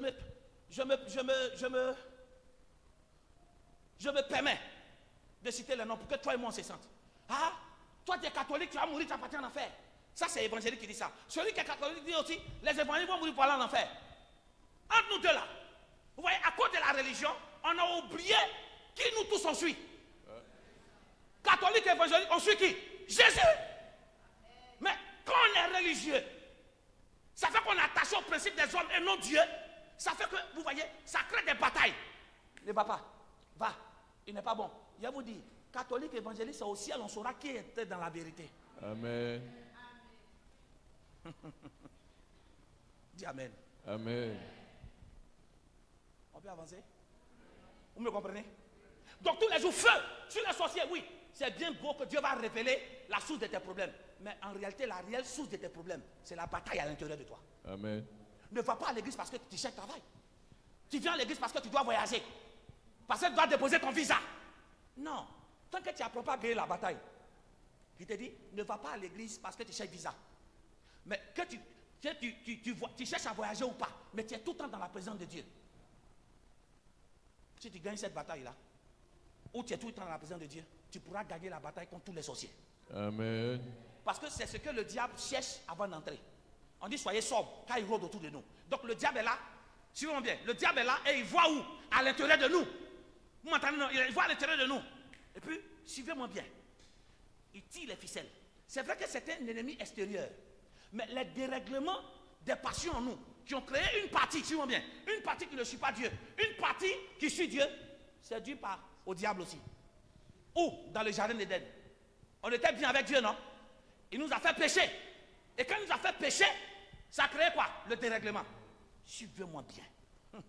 me permets de citer les noms pour que toi et moi on se sente. Ah, toi tu es catholique, tu vas mourir, tu vas partir en enfer. Ça c'est évangélique qui dit ça. Celui qui est catholique dit aussi, les évangéliques vont mourir pour aller en enfer. Entre nous deux là, vous voyez, à cause de la religion, on a oublié qui nous tous on suit. Catholique et évangélique, on suit qui? Jésus. Mais quand on est religieux, ça fait qu'on est attaché au principe des hommes et non Dieu. Ça fait que, vous voyez, ça crée des batailles. Ne va pas. Va. Il n'est pas bon. Je vous dis, catholique et évangélique, c'est au ciel, on saura qui était dans la vérité. Amen. Dis Amen. Amen. On peut avancer? Vous me comprenez? Donc tous les jours, feu sur les sorciers, oui. C'est bien beau que Dieu va révéler la source de tes problèmes. Mais en réalité, la réelle source de tes problèmes, c'est la bataille à l'intérieur de toi. Amen. Ne va pas à l'église parce que tu cherches travail. Tu viens à l'église parce que tu dois voyager. Parce que tu dois déposer ton visa. Non. Tant que tu n'apprends pas à gagner la bataille, il te dit, ne va pas à l'église parce que tu cherches visa. Mais que tu cherches à voyager ou pas, mais tu es tout le temps dans la présence de Dieu. Si tu gagnes cette bataille-là, ou tu es tout le temps dans la présence de Dieu, tu pourras gagner la bataille contre tous les sorciers. Amen. Parce que c'est ce que le diable cherche avant d'entrer. On dit soyez sobres quand il rôde autour de nous. Donc le diable est là, suivons bien, le diable est là et il voit où? À l'intérieur de nous. Vous m'entendez? Non, il voit à l'intérieur de nous. Et puis, suivez-moi bien. Il tire les ficelles. C'est vrai que c'est un ennemi extérieur. Mais les dérèglements des passions en nous, qui ont créé une partie, suivons bien, une partie qui ne suit pas Dieu, une partie qui suit Dieu, c'est dû au diable aussi. Ou dans le jardin d'Éden. On était bien avec Dieu, non? Il nous a fait pécher. Et quand il nous a fait pécher, ça a créé quoi? Le dérèglement. Suivez-moi bien.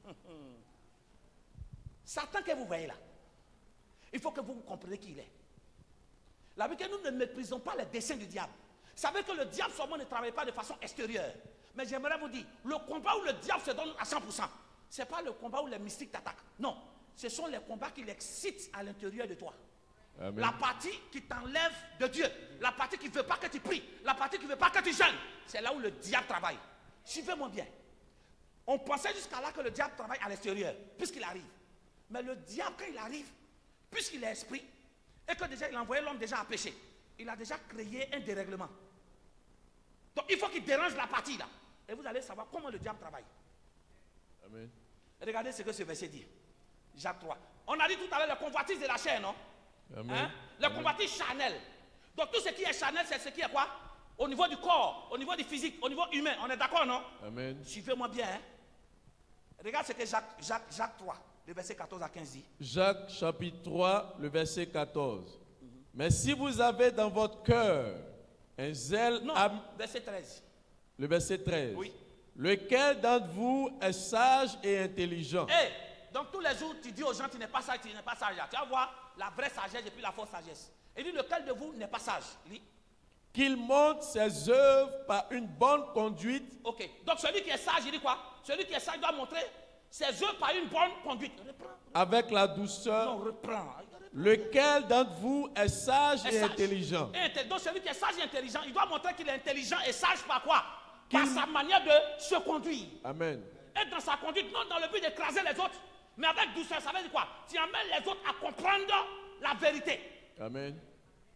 Satan que vous voyez là, il faut que vous compreniez qui il est. La Bible dit que nous ne méprisons pas les desseins du diable. Vous savez que le diable seulement ne travaille pas de façon extérieure. Mais j'aimerais vous dire, le combat où le diable se donne à 100%, ce n'est pas le combat où les mystiques t'attaquent. Non, ce sont les combats qui l'excitent à l'intérieur de toi. Amen. La partie qui t'enlève de Dieu, la partie qui ne veut pas que tu pries, la partie qui ne veut pas que tu jeûnes, c'est là où le diable travaille. Suivez-moi bien. On pensait jusqu'à là que le diable travaille à l'extérieur, puisqu'il arrive. Mais le diable, quand il arrive, puisqu'il est esprit, et que déjà il a envoyé l'homme déjà à pécher, il a déjà créé un dérèglement. Donc il faut qu'il dérange la partie là. Et vous allez savoir comment le diable travaille. Amen. Regardez ce que ce verset dit. Jacques 3. On a dit tout à l'heure le convoitise de la chair, non? Amen. Hein? Le convoitise charnel. Donc tout ce qui est charnel, c'est ce qui est quoi? Au niveau du corps, au niveau du physique, au niveau humain. On est d'accord, non? Amen. Suivez-moi bien. Hein? Regarde ce que Jacques 3, le verset 14 à 15 dit. Jacques chapitre 3, le verset 14. Mais si vous avez dans votre cœur un zèle... Non, verset 13. Le verset 13. Oui. Lequel d'entre vous est sage et intelligent? Hey, donc tous les jours, tu dis aux gens, tu n'es pas sage, tu n'es pas sage. Tu vas voir la vraie sagesse et puis la fausse sagesse. Il dit, lequel de vous n'est pas sage? Lis. Qu'il montre ses œuvres par une bonne conduite. Ok. Donc celui qui est sage, il dit quoi? Celui qui est sage doit montrer ses œuvres par une bonne conduite. Reprends. Avec la douceur. Non, reprends. Lequel d'entre vous est sage et intelligent? Donc celui qui est sage et intelligent, il doit montrer qu'il est intelligent et sage par quoi? Par sa manière de se conduire. Amen. Et dans sa conduite, non dans le but d'écraser les autres, mais avec douceur. Ça veut dire quoi? Tu amènes les autres à comprendre la vérité. Amen.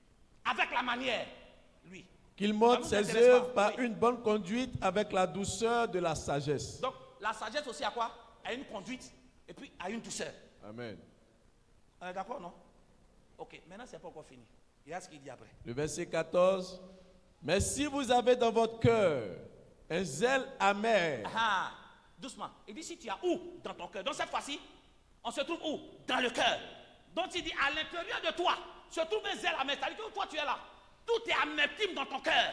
avec la manière, lui. Qu'il montre Ça nous ses intéresse œuvres pas. par Oui. une bonne conduite avec la douceur de la sagesse. Donc, la sagesse aussi à quoi? À une conduite et puis à une douceur. Amen. On est d'accord, non? Ok, maintenant c'est pas encore fini. Il y a ce qu'il dit après. Le verset 14. Mais si vous avez dans votre cœur un zèle amer, Ah, doucement. Il dit si tu as où dans ton cœur. Donc cette fois-ci, on se trouve où? Dans le cœur. Donc il dit à l'intérieur de toi se trouve un zèle amer. C'est-à-dire que toi tu es là. Tout est amertume dans ton cœur.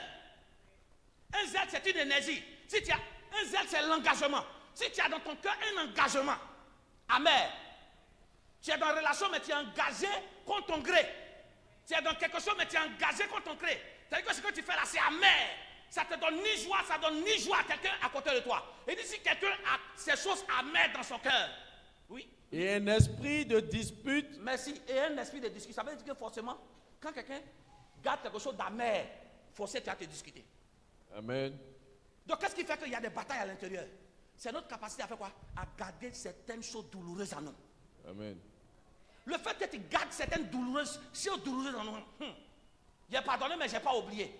Un zèle c'est une énergie. Si tu as un zèle c'est l'engagement. Si tu as dans ton cœur un engagement amer, tu es dans une relation mais tu es engagé contre ton gré. Tu es dans quelque chose mais tu es engagé contre ton gré. C'est-à-dire que ce que tu fais là c'est amer. Ça te donne ni joie, ça donne ni joie à quelqu'un à côté de toi. Et dit si quelqu'un a ces choses amères dans son cœur, oui. et un esprit de dispute, Merci. Et un esprit de discussion. Ça veut dire que forcément, quand quelqu'un garde quelque chose d'amer, forcément tu vas te discuter. Amen. Donc qu'est-ce qui fait qu'il y a des batailles à l'intérieur? C'est notre capacité à faire quoi? À garder certaines choses douloureuses en nous. Amen. Le fait que tu gardes certaines choses douloureuses en nous, j'ai pardonné mais je n'ai pas oublié.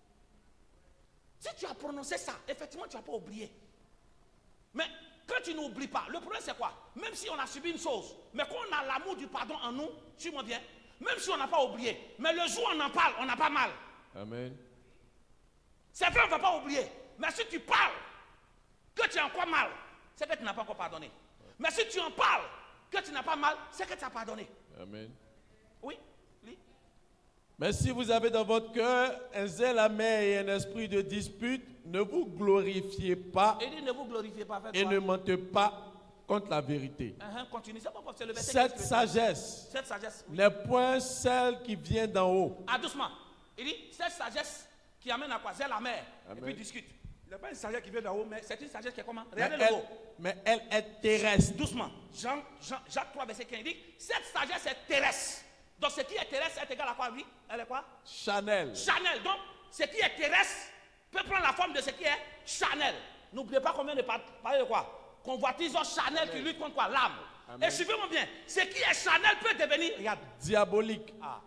Si tu as prononcé ça, effectivement tu n'as pas oublié. Mais quand tu n'oublies pas, le problème c'est quoi? Même si on a subi une chose, mais qu'on a l'amour du pardon en nous, suis-moi bien, même si on n'a pas oublié, mais le jour où on en parle, on n'a pas mal. Amen. C'est vrai, on ne va pas oublier. Mais si tu parles, que tu as encore mal, c'est que tu n'as pas encore pardonné. Mais si tu en parles, que tu n'as pas mal, c'est que tu as pardonné. Amen. Oui, oui. Mais si vous avez dans votre cœur un zèle amer et un esprit de dispute, ne vous glorifiez pas Et dit ne vous glorifiez pas avec et toi. ne mentez pas contre la vérité. Continue, c'est pas pour c'est le verset. Cette sagesse Cette sagesse. Oui. n'est point celle qui vient d'en haut, Ah, doucement. Il dit cette sagesse qui amène à quoi? C'est la mer. Et Amen. puis discute. Il n'y a pas une sagesse qui vient d'en haut, mais c'est une sagesse qui est comment? mais Regardez le haut. elle est terrestre. Doucement. Jacques 3, verset 15, il dit cette sagesse est terrestre. Donc ce qui est terrestre est égal à quoi, lui? Elle est quoi? Chanel. Chanel. Donc ce qui est terrestre peut prendre la forme de ce qui est Chanel. N'oubliez pas qu'on vient de parler de quoi? Convoitise Chanel qui lutte contre quoi? L'âme. Amen. Et suivez-moi bien. Ce qui est Chanel peut devenir, regarde. Diabolique. Ah.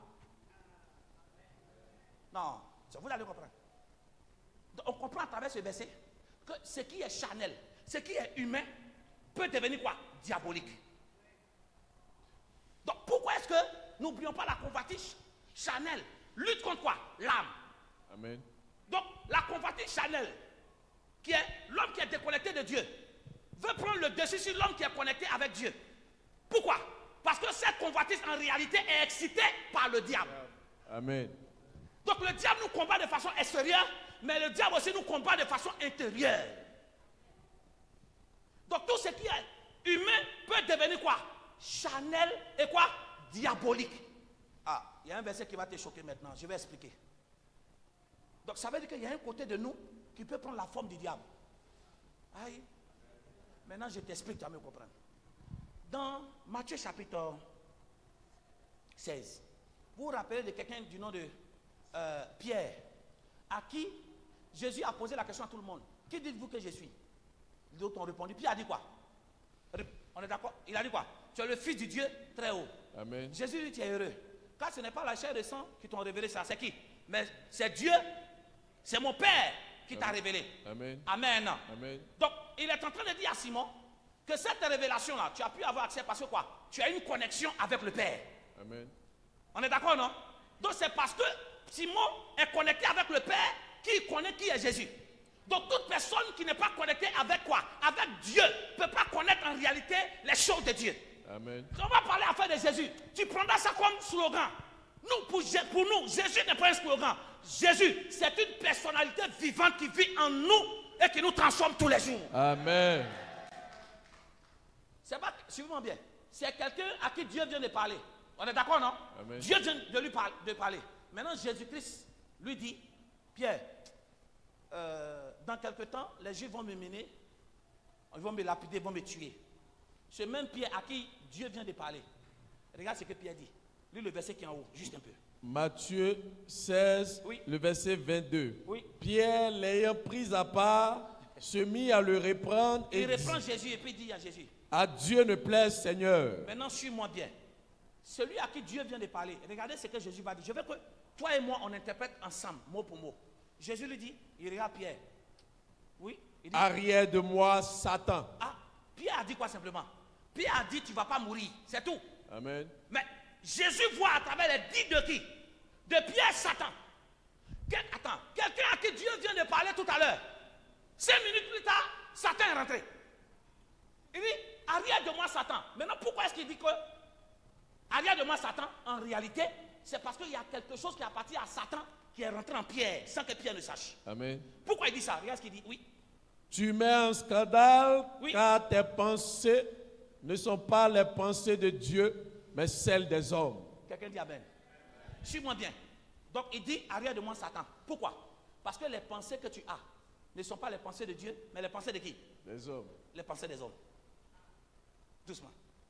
Non, vous allez comprendre. Donc, on comprend à travers ce verset que ce qui est Chanel, ce qui est humain, peut devenir quoi? Diabolique. Donc pourquoi est-ce que n'oublions pas la convoitise Chanel lutte contre quoi? L'âme. Amen. Donc la convoitise Chanel, qui est l'homme qui est déconnecté de Dieu, veut prendre le dessus sur l'homme qui est connecté avec Dieu. Pourquoi? Parce que cette convoitise en réalité est excitée par le diable. Amen. Donc le diable nous combat de façon extérieure, mais le diable aussi nous combat de façon intérieure. Donc tout ce qui est humain peut devenir quoi? Chanel et quoi? Diabolique. Ah, il y a un verset qui va te choquer maintenant, je vais expliquer. Donc ça veut dire qu'il y a un côté de nous qui peut prendre la forme du diable. Aïe. Maintenant je t'explique, tu vas me comprendre. Dans Matthieu chapitre 16, vous vous rappelez de quelqu'un du nom de Pierre, à qui Jésus a posé la question à tout le monde. Qui dites-vous que je suis? Les autres ont répondu. Pierre a dit quoi? On est d'accord? Il a dit quoi? Tu es le fils du Dieu très haut. Amen. Jésus dit tu es heureux. Car ce n'est pas la chair et le sang qui t'ont révélé ça. C'est qui? Mais c'est Dieu, c'est mon Père qui t'a révélé. Amen. Amen. Amen. Donc, il est en train de dire à Simon que cette révélation-là, tu as pu avoir accès parce que quoi? Tu as une connexion avec le Père. Amen. On est d'accord, non? Donc, c'est parce que Simon est connecté avec le Père qu'il connaît qui est Jésus. Donc, toute personne qui n'est pas connectée avec quoi? Avec Dieu ne peut pas connaître en réalité les choses de Dieu. Amen. On va parler à faire de Jésus. Tu prendras ça comme slogan. Nous, pour nous, Jésus n'est pas un slogan. Jésus, c'est une personnalité vivante qui vit en nous et qui nous transforme tous les jours. Amen. C'est pas, suivez-moi bien, c'est quelqu'un à qui Dieu vient de parler. On est d'accord, non? Amen. Dieu vient de lui parler. Maintenant, Jésus-Christ lui dit, Pierre, dans quelque temps, les Juifs vont me mener, ils vont me lapider, ils vont me tuer. Ce même Pierre à qui Dieu vient de parler. Regarde ce que Pierre dit. Lis le verset qui est en haut, juste un peu. Matthieu 16, Oui. le verset 22. Oui. Pierre, l'ayant pris à part, se mit à le reprendre et Il reprend dit, Jésus et puis il dit à Jésus, à Dieu ne plaise, Seigneur. maintenant suis-moi bien. Celui à qui Dieu vient de parler, regardez ce que Jésus va dire. Je veux que toi et moi, on interprète ensemble, mot pour mot. Jésus lui dit, il regarde Pierre. Oui, il dit, arrière de moi, Satan. Ah, Pierre a dit quoi simplement? Pierre a dit, tu ne vas pas mourir, c'est tout. Amen. Mais Jésus voit à travers les dits de qui? De Pierre, Satan. Attends, quelqu'un à qui Dieu vient de parler tout à l'heure. 5 minutes plus tard, Satan est rentré. Il dit, arrière de moi Satan. Maintenant, pourquoi est-ce qu'il dit que arrière de moi Satan? En réalité, c'est parce qu'il y a quelque chose qui appartient à Satan qui est rentré en Pierre sans que Pierre ne sache. Amen. Pourquoi il dit ça? Regarde ce qu'il dit. Oui. Tu mets un scandale, Oui. car tes pensées ne sont pas les pensées de Dieu, mais celles des hommes. Quelqu'un dit Amen. Suis-moi bien. Donc il dit arrière de moi Satan. Pourquoi? Parce que les pensées que tu as ne sont pas les pensées de Dieu, mais les pensées de qui? Des hommes. Les pensées des hommes. Doucement.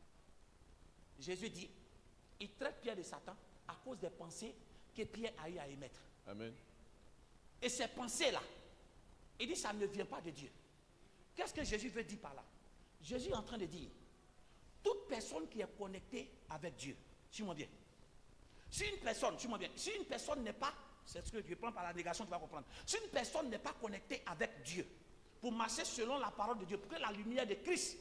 Jésus dit, il traite Pierre de Satan à cause des pensées que Pierre a eu à émettre. Amen. Et ces pensées-là, il dit, ça ne vient pas de Dieu. Qu'est-ce que Jésus veut dire par là? Jésus est en train de dire, toute personne qui est connectée avec Dieu, suis-moi bien. Si une personne, suis-moi bien, si une personne n'est pas, c'est ce que je prends par la négation, tu vas comprendre. Si une personne n'est pas connectée avec Dieu, pour marcher selon la parole de Dieu, pour que la lumière de Christ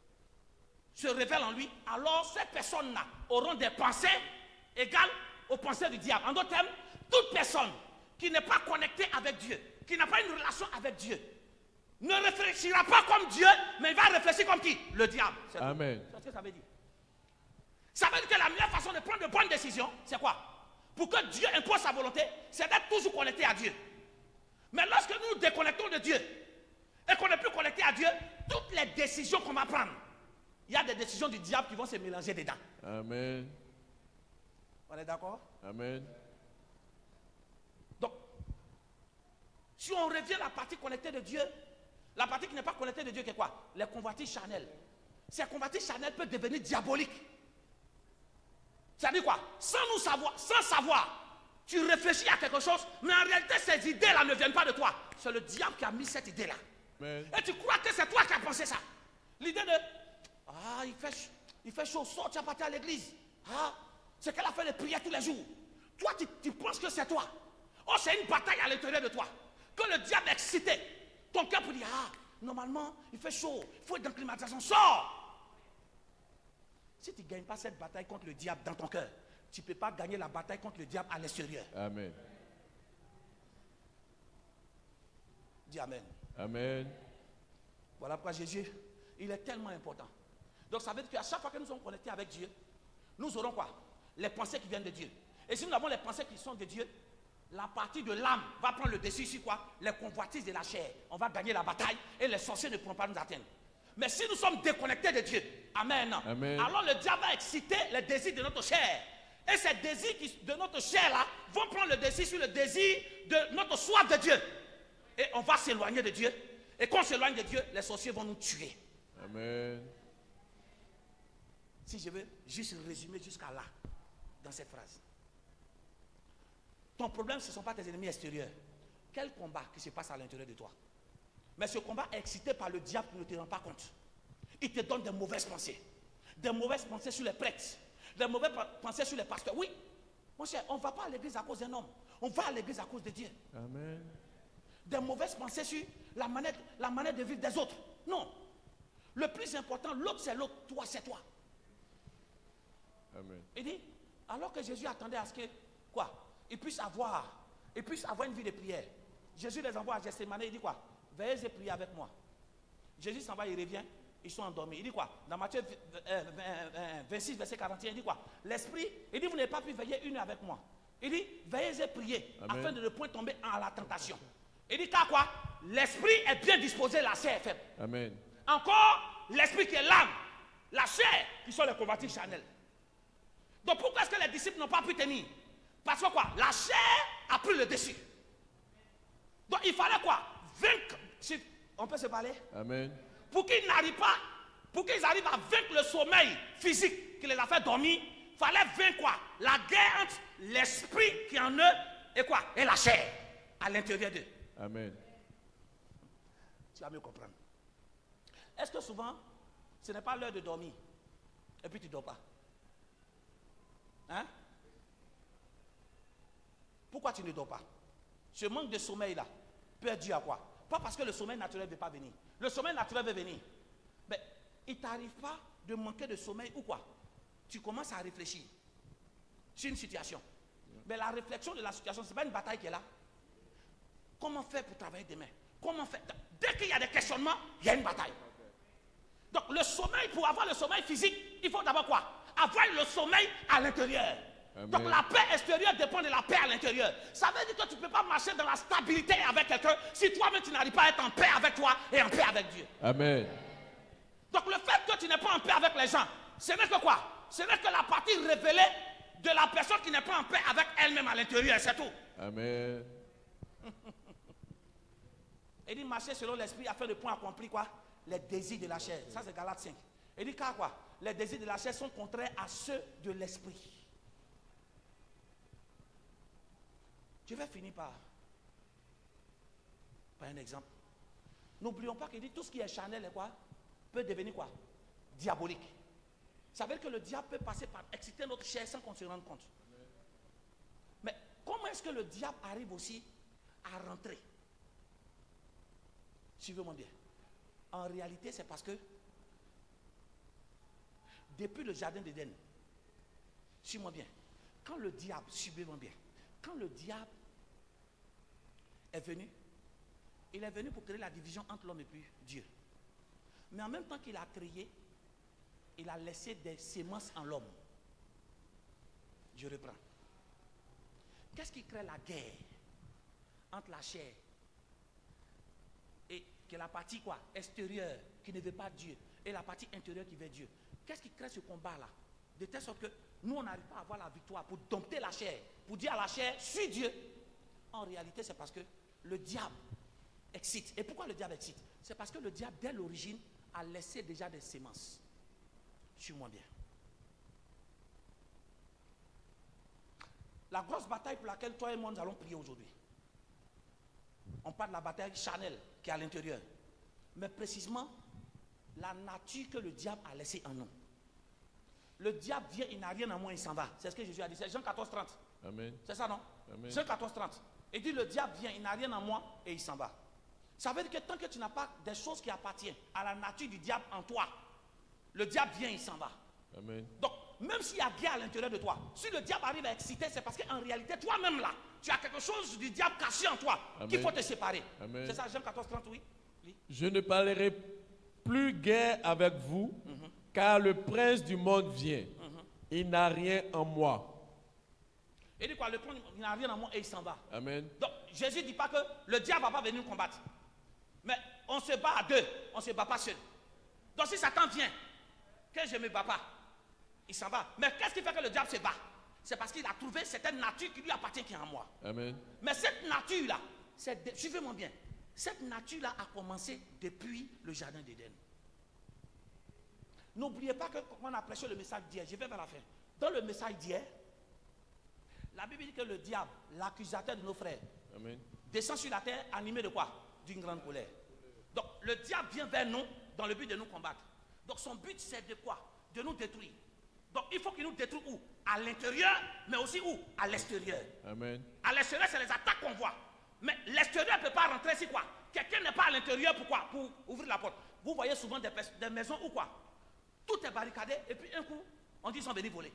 se révèle en lui, alors ces personnes-là auront des pensées égales aux pensées du diable. En d'autres termes, toute personne qui n'est pas connectée avec Dieu, qui n'a pas une relation avec Dieu, ne réfléchira pas comme Dieu, mais il va réfléchir comme qui? Le diable. Amen. C'est ce que ça veut dire. Ça veut dire que la meilleure façon de prendre de bonnes décisions, c'est quoi? Pour que Dieu impose sa volonté, c'est d'être toujours connecté à Dieu. Mais lorsque nous nous déconnectons de Dieu et qu'on n'est plus connecté à Dieu, toutes les décisions qu'on va prendre, il y a des décisions du diable qui vont se mélanger dedans. Amen. On est d'accord? Amen. Donc, si on revient à la partie connectée de Dieu, la partie qui n'est pas connectée de Dieu, c'est quoi? Les convoitises charnelles. Ces convoitises charnelles peuvent devenir diaboliques. C'est-à-dire quoi? Sans savoir, tu réfléchis à quelque chose, mais en réalité, ces idées-là ne viennent pas de toi. C'est le diable qui a mis cette idée-là. Et tu crois que c'est toi qui as pensé ça. L'idée de, ah, il fait chaud, sors, tu as parti à l'église. Ah, c'est qu'elle a fait les prières tous les jours. Toi, tu penses que c'est toi. Oh, c'est une bataille à l'intérieur de toi. Que le diable est excité. Ton cœur peut dire, ah, normalement, il fait chaud, il faut être dans la climatisation, sors. Si tu ne gagnes pas cette bataille contre le diable dans ton cœur, tu ne peux pas gagner la bataille contre le diable à l'extérieur. Amen. Dis Amen. Amen. Voilà pourquoi Jésus, il est tellement important. Donc ça veut dire qu'à chaque fois que nous sommes connectés avec Dieu, nous aurons quoi? Les pensées qui viennent de Dieu. Et si nous avons les pensées qui sont de Dieu, la partie de l'âme va prendre le dessus sur quoi? Les convoitises de la chair. On va gagner la bataille et les sorciers ne pourront pas nous atteindre. Mais si nous sommes déconnectés de Dieu, amen, Amen. Alors le diable va exciter les désirs de notre chair. Et ces désirs de notre chair-là vont prendre le désir sur le désir de notre soif de Dieu. Et on va s'éloigner de Dieu. Et quand on s'éloigne de Dieu, les sorciers vont nous tuer. Amen. Si je veux juste résumer jusqu'à là, dans cette phrase. Ton problème, ce ne sont pas tes ennemis extérieurs. Quel combat qui se passe à l'intérieur de toi? Mais ce combat est excité par le diable qui ne te rend pas compte. Il te donne des mauvaises pensées. Des mauvaises pensées sur les prêtres. Des mauvaises pensées sur les pasteurs. Oui, mon cher, on ne va pas à l'église à cause d'un homme. On va à l'église à cause de Dieu. Amen. Des mauvaises pensées sur la manière de vivre des autres. Non. Le plus important, l'autre c'est l'autre, toi c'est toi. Amen. Il dit, alors que Jésus attendait à ce que, quoi? Il puisse avoir une vie de prière. Jésus les envoie à Gethsémane, il dit quoi? Veillez et priez avec moi. Jésus s'en va, il revient, ils sont endormis. Il dit quoi? Dans Matthieu 26, verset 41, il dit quoi? L'esprit, il dit, vous n'avez pas pu veiller une avec moi. Il dit, veillez et priez, afin de ne point tomber à la tentation. Il dit, car quoi? L'esprit est bien disposé, la chair est faible. Amen. Encore, l'esprit qui est l'âme, la chair, qui sont les convoitises charnelles. Donc pourquoi est-ce que les disciples n'ont pas pu tenir? Parce que quoi? La chair a pris le dessus. Donc il fallait quoi? Vaincre. Si on peut se parler? Amen. Pour qu'ils arrivent à vaincre le sommeil physique qui les a fait dormir, il fallait vaincre quoi? La guerre entre l'esprit qui est en eux et quoi? Et la chair à l'intérieur d'eux. Amen. Tu vas mieux comprendre. Est-ce que souvent, ce n'est pas l'heure de dormir et puis tu ne dors pas? Hein? Pourquoi tu ne dors pas? Ce manque de sommeil-là peut être dû à quoi? Pas parce que le sommeil naturel ne veut pas venir. Le sommeil naturel veut venir. Mais il ne t'arrive pas de manquer de sommeil ou quoi? Tu commences à réfléchir sur une situation. Mais la réflexion de la situation, ce n'est pas une bataille qui est là. Comment faire pour travailler demain? Comment faire? Dès qu'il y a des questionnements, il y a une bataille. Donc le sommeil, pour avoir le sommeil physique, il faut d'abord quoi? Avoir le sommeil à l'intérieur. Donc la paix extérieure dépend de la paix à l'intérieur. Ça veut dire que tu ne peux pas marcher dans la stabilité avec quelqu'un si toi-même tu n'arrives pas à être en paix avec toi et en paix avec Dieu. Amen. Donc le fait que tu n'es pas en paix avec les gens, ce n'est que quoi? Ce n'est que la partie révélée de la personne qui n'est pas en paix avec elle-même à l'intérieur, c'est tout. Amen. Il dit marcher selon l'esprit afin de point accomplir quoi? Les désirs de la chair. Ça c'est Galates 5. Il dit car quoi? Les désirs de la chair sont contraires à ceux de l'esprit. Je vais finir par un exemple. N'oublions pas qu'il dit tout ce qui est charnel est quoi? Peut devenir quoi? Diabolique. Ça veut dire que le diable peut passer par exciter notre chair sans qu'on se rende compte. Mais comment est-ce que le diable arrive aussi à rentrer? Suivez-moi bien. En réalité, c'est parce que depuis le jardin d'Éden, suivez-moi bien, quand le diable, suivez-moi bien, quand le diable est venu, il est venu pour créer la division entre l'homme et puis Dieu. Mais en même temps qu'il a créé, il a laissé des semences en l'homme. Je reprends. Qu'est-ce qui crée la guerre entre la chair et que la partie quoi? Extérieure qui ne veut pas Dieu et la partie intérieure qui veut Dieu? Qu'est-ce qui crée ce combat-là? De telle sorte que nous, on n'arrive pas à avoir la victoire pour dompter la chair, pour dire à la chair, suis Dieu. En réalité, c'est parce que le diable excite. Et pourquoi le diable excite? C'est parce que le diable, dès l'origine, a laissé déjà des semences. Suis-moi bien. La grosse bataille pour laquelle toi et moi nous allons prier aujourd'hui. On parle de la bataille charnelle qui est à l'intérieur. Mais précisément, la nature que le diable a laissée en nous. Le diable vient, il n'a rien en moi, il s'en va. C'est ce que Jésus a dit. C'est Jean 14, 30. Amen. C'est ça, non? Amen. Jean 14, 30. Il dit le diable vient, il n'a rien en moi et il s'en va. Ça veut dire que tant que tu n'as pas des choses qui appartiennent à la nature du diable en toi, le diable vient, il s'en va. Amen. Donc, même s'il y a guerre à l'intérieur de toi, si le diable arrive à exciter, c'est parce qu'en réalité, toi-même là, tu as quelque chose du diable caché en toi qu'il faut te séparer. C'est ça, Jean 14, 30, oui. Je ne parlerai plus guère avec vous, car le prince du monde vient. Il n'a rien en moi. Il dit quoi? Le prince, il n'a rien en moi et il s'en va. Amen. Donc, Jésus ne dit pas que le diable ne va pas venir nous combattre. Mais on se bat à deux, on ne se bat pas seul. Donc, si Satan vient, que je ne me bats pas, il s'en va. Mais qu'est-ce qui fait que le diable se bat? C'est parce qu'il a trouvé certaine nature qui lui appartient, qui est en moi. Amen. Mais cette nature-là, suivez-moi bien, cette nature-là a commencé depuis le jardin d'Éden. N'oubliez pas que quand on a prêché le message d'hier, je vais vers la fin. Dans le message d'hier, la Bible dit que le diable, l'accusateur de nos frères, Amen, descend sur la terre animé de quoi? D'une grande colère. Donc le diable vient vers nous dans le but de nous combattre. Donc son but c'est de quoi? De nous détruire. Donc il faut qu'il nous détruise où? À l'intérieur, mais aussi où? À l'extérieur. Amen. À l'extérieur, c'est les attaques qu'on voit. Mais l'extérieur ne peut pas rentrer si quoi? Quelqu'un n'est pas à l'intérieur, pourquoi? Pour ouvrir la porte. Vous voyez souvent des maisons où quoi? Tout est barricadé et puis un coup, on dit qu'ils sont venus voler.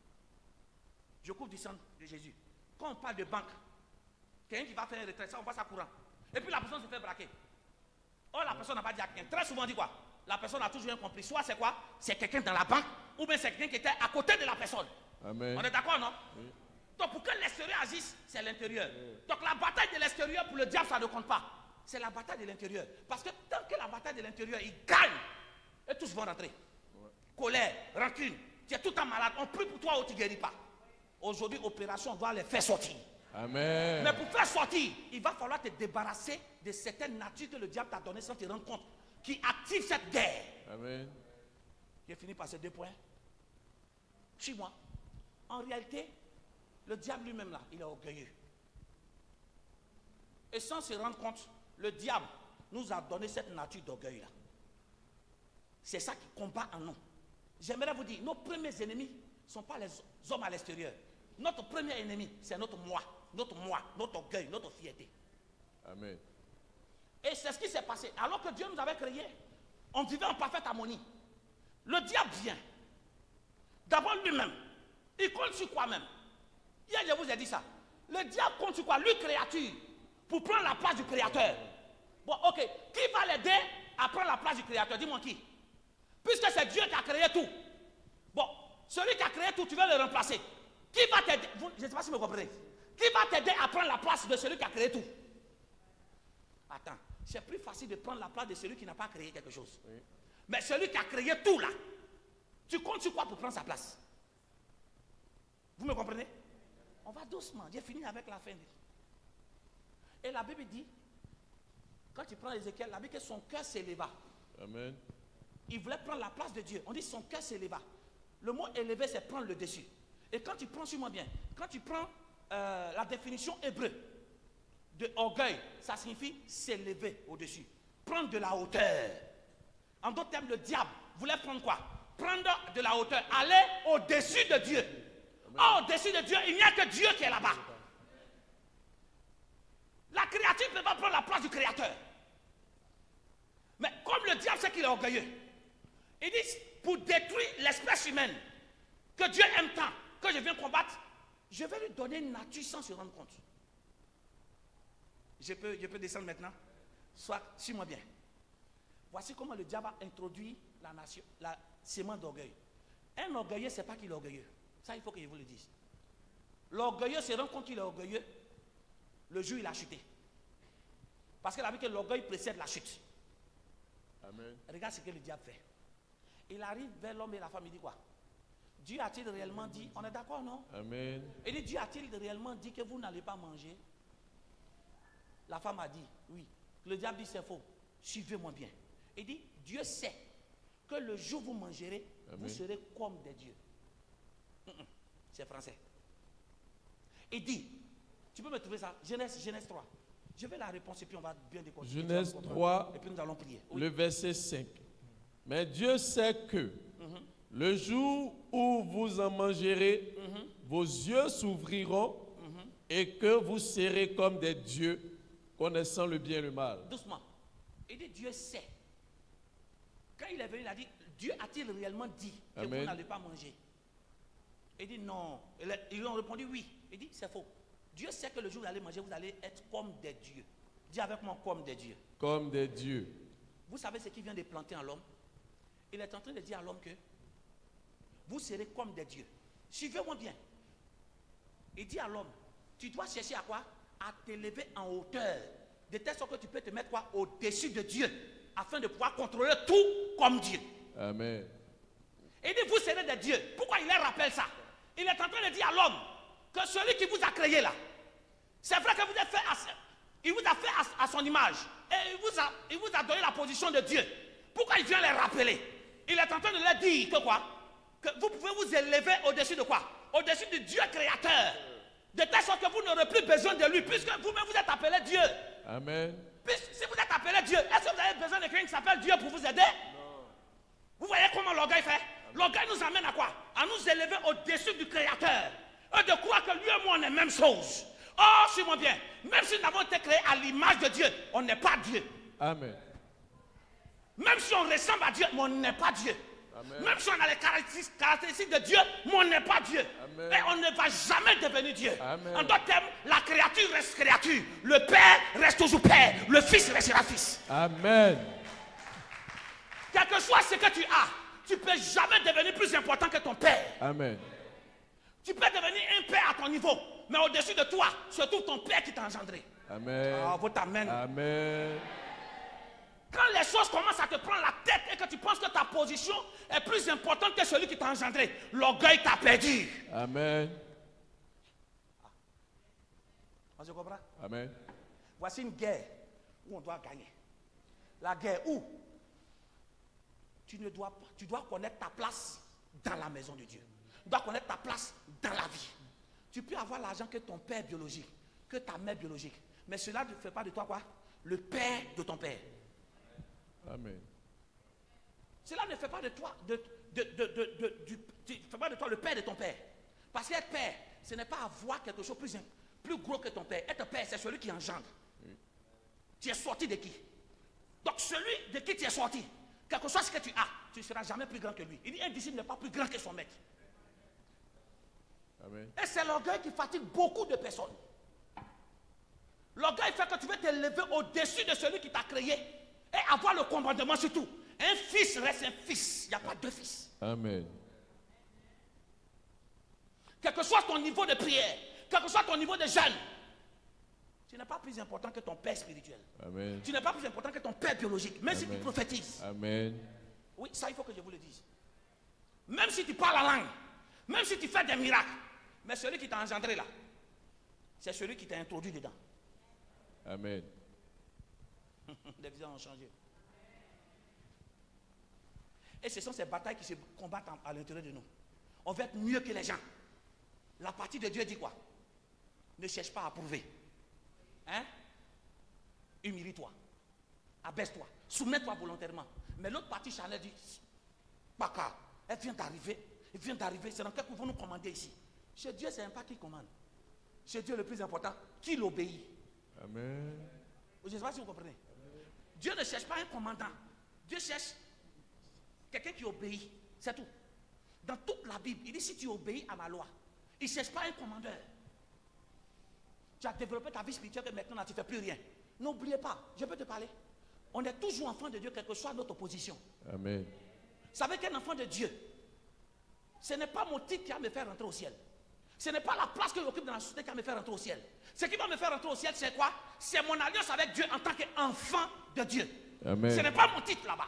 Je couvre du sang de Jésus. Quand on parle de banque, quelqu'un qui va faire un retrait, ça on voit ça courant. Et puis la personne se fait braquer. Oh, la personne n'a pas dit à quelqu'un. Très souvent on dit quoi? La personne a toujours rien compris. Soit c'est quoi? C'est quelqu'un dans la banque, ou bien c'est quelqu'un qui était à côté de la personne. Amen. On est d'accord, non? Oui. Donc pour que l'extérieur agisse, c'est l'intérieur. Oui. Donc la bataille de l'extérieur pour le diable, ça ne compte pas. C'est la bataille de l'intérieur. Parce que tant que la bataille de l'intérieur, il gagne, et tous vont rentrer. Oui. Colère, rancune, tu es tout le temps malade, on prie pour toi ou tu ne guéris pas. Aujourd'hui, opération, on doit les faire sortir. Amen. Mais pour faire sortir, il va falloir te débarrasser de certaines natures que le diable t'a données sans te rendre compte, qui activent cette guerre. Amen. J'ai fini par ces 2 points. Suis-moi. En réalité, le diable lui-même là, il est orgueilleux. Et sans se rendre compte, le diable nous a donné cette nature d'orgueil là. C'est ça qui combat en nous. J'aimerais vous dire, nos premiers ennemis ne sont pas les hommes à l'extérieur. Notre premier ennemi, c'est notre moi. notre moi, notre orgueil, notre fierté. Amen. Et c'est ce qui s'est passé. Alors que Dieu nous avait créés, on vivait en parfaite harmonie. Le diable vient. D'abord lui-même. Il compte sur quoi même? Hier, je vous ai dit ça. Le diable compte sur quoi? Lui, créature, pour prendre la place du créateur. Bon, ok. Qui va l'aider à prendre la place du créateur? Dis-moi qui. Puisque c'est Dieu qui a créé tout. Bon, celui qui a créé tout, tu veux le remplacer. Qui va t'aider? Je ne sais pas si vous me comprenez. Qui va t'aider à prendre la place de celui qui a créé tout? Attends, c'est plus facile de prendre la place de celui qui n'a pas créé quelque chose. Oui. Mais celui qui a créé tout là, tu comptes sur quoi pour prendre sa place? Vous me comprenez? On va doucement. J'ai fini avec la fin. Et la Bible dit, quand tu prends Ézéchiel, la Bible dit que son cœur s'éleva. Amen. Il voulait prendre la place de Dieu. On dit son cœur s'éleva. Le mot élevé, c'est prendre le dessus. Et quand tu prends, suis-moi bien, quand tu prends la définition hébreu de orgueil, ça signifie s'élever au-dessus. Prendre de la hauteur. En d'autres termes, le diable voulait prendre quoi? Prendre de la hauteur. Aller au-dessus de Dieu. Or, au-dessus de Dieu, il n'y a que Dieu qui est là-bas. La créature ne peut pas prendre la place du créateur. Mais comme le diable sait qu'il est orgueilleux, il dit, pour détruire l'espèce humaine, que Dieu aime tant, que je viens combattre, je vais lui donner une nature sans se rendre compte. Je peux descendre maintenant? Soit, suis-moi bien. Voici comment le diable a introduit la nation, la sémence d'orgueil. Un orgueilleux, ce n'est pas qu'il est orgueilleux. Ça, il faut que je vous le dise. L'orgueilleux se rend compte qu'il est orgueilleux le jour où il a chuté. Parce qu'il a vu que l'orgueil précède la chute. Amen. Regarde ce que le diable fait. Il arrive vers l'homme et la femme, il dit quoi? Dieu a-t-il réellement dit? On est d'accord, non? Amen. Il dit, Dieu a-t-il réellement dit que vous n'allez pas manger? La femme a dit, oui. Le diable dit, c'est faux. Suivez-moi bien. Il dit, Dieu sait que le jour où vous mangerez, amen, vous serez comme des dieux. C'est français. Il dit, tu peux me trouver ça? Genèse 3. Je vais la réponse et puis on va bien déconstruire. Genèse 3, et puis nous allons prier. Oui. Le verset 5. Mais Dieu sait que le jour où vous en mangerez, vos yeux s'ouvriront et que vous serez comme des dieux, connaissant le bien et le mal. Doucement. Il dit Dieu sait. Quand il est venu, il a dit, Dieu a-t-il réellement dit que amen, vous n'allez pas manger? Il dit non. Ils lui ont répondu oui. Il dit c'est faux. Dieu sait que le jour où vous allez manger, vous allez être comme des dieux. Dis avec moi, comme des dieux. Comme des dieux. Vous savez ce qu'il vient de planter en l'homme? Il est en train de dire à l'homme que vous serez comme des dieux. Suivez-moi bien. Il dit à l'homme, tu dois chercher à quoi? À t'élever en hauteur. De telle sorte que tu peux te mettre quoi? Au-dessus de Dieu. Afin de pouvoir contrôler tout comme Dieu. Amen. Il dit, vous serez des dieux. Pourquoi il leur rappelle ça? Il est en train de dire à l'homme que celui qui vous a créé là, c'est vrai que vous êtes fait il vous a fait à son image. Et il vous a donné la position de Dieu. Pourquoi il vient les rappeler? Il est en train de leur dire que quoi? Que vous pouvez vous élever au-dessus de quoi? Au-dessus du Dieu créateur. De telle sorte que vous n'aurez plus besoin de lui, puisque vous-même vous êtes appelé Dieu. Amen. Puisque si vous êtes appelé Dieu, est-ce que vous avez besoin de quelqu'un qui s'appelle Dieu pour vous aider? Non. Vous voyez comment l'orgueil fait? L'orgueil nous amène à quoi? À nous élever au-dessus du créateur. Et de croire que lui et moi on est même chose. Oh, suis-moi bien. Même si nous avons été créés à l'image de Dieu, on n'est pas Dieu. Amen. Même si on ressemble à Dieu, mais on n'est pas Dieu. Amen. Même si on a les caractéristiques de Dieu, mais on n'est pas Dieu. Amen. Et on ne va jamais devenir Dieu. Amen. En d'autres termes, la créature reste créature. Le Père reste toujours Père. Le Fils restera Fils. Amen. Quel que soit ce que tu as, tu ne peux jamais devenir plus important que ton Père. Amen. Tu peux devenir un Père à ton niveau, mais au-dessus de toi, c'est tout ton Père qui t'a engendré. Amen. Ah, votre amen. Amen. Quand les choses commencent à te prendre la tête et que tu penses que ta position est plus importante que celui qui t'a engendré, l'orgueil t'a perdu. Amen. On se comprend? Amen. Voici une guerre où on doit gagner. La guerre où tu dois connaître ta place dans la maison de Dieu. Tu dois connaître ta place dans la vie. Tu peux avoir l'argent que ton père biologique, que ta mère biologique. Mais cela ne fait pas de toi quoi? Le père de ton père. Amen. Cela ne fait pas de toi, fait pas de toi le père de ton père. Parce qu'être père, ce n'est pas avoir quelque chose plus gros que ton père. Et ton père, c'est celui qui engendre. Tu es sorti de qui? Donc celui de qui tu es sorti, quel que soit ce que tu as, tu ne seras jamais plus grand que lui. Il dit un disciple n'est pas plus grand que son maître. Amen. Et c'est l'orgueil qui fatigue beaucoup de personnes. L'orgueil fait que tu veux t'élever au-dessus de celui qui t'a créé et avoir le commandement sur tout. Un fils reste un fils. Il n'y a pas deux fils. Amen. Quel que soit ton niveau de prière, quel que soit ton niveau de jeûne, tu n'es pas plus important que ton père spirituel. Amen. Tu n'es pas plus important que ton père biologique, même si tu prophétises. Amen. Oui, ça il faut que je vous le dise. Même si tu parles la langue, même si tu fais des miracles, mais celui qui t'a engendré là, c'est celui qui t'a introduit dedans. Amen. Les visages ont changé. Et ce sont ces batailles qui se combattent à l'intérieur de nous. On veut être mieux que les gens. La partie de Dieu dit quoi? Ne cherche pas à prouver. Hein? Humilie-toi. Abaisse-toi. Soumets-toi volontairement. Mais l'autre partie charnelle dit, Baka, elle vient d'arriver. Elle vient d'arriver. C'est dans quel coup vont nous commander ici? Chez Dieu, c'est un pas qui commande. Chez Dieu, le plus important, qui l'obéit. Amen. Je ne sais pas si vous comprenez. Dieu ne cherche pas un commandant. Dieu cherche quelqu'un qui obéit. C'est tout. Dans toute la Bible, il dit si tu obéis à ma loi, il ne cherche pas un commandeur. Tu as développé ta vie spirituelle et maintenant tu ne fais plus rien. N'oubliez pas, je peux te parler. On est toujours enfant de Dieu, quelle que soit notre position. Amen. Vous savez qu'un enfant de Dieu, ce n'est pas mon titre qui va me faire rentrer au ciel. Ce n'est pas la place que j'occupe dans la société qui va me faire rentrer au ciel. Ce qui va me faire rentrer au ciel, c'est quoi? C'est mon alliance avec Dieu en tant qu'enfant de Dieu. Amen. Ce n'est pas mon titre là-bas.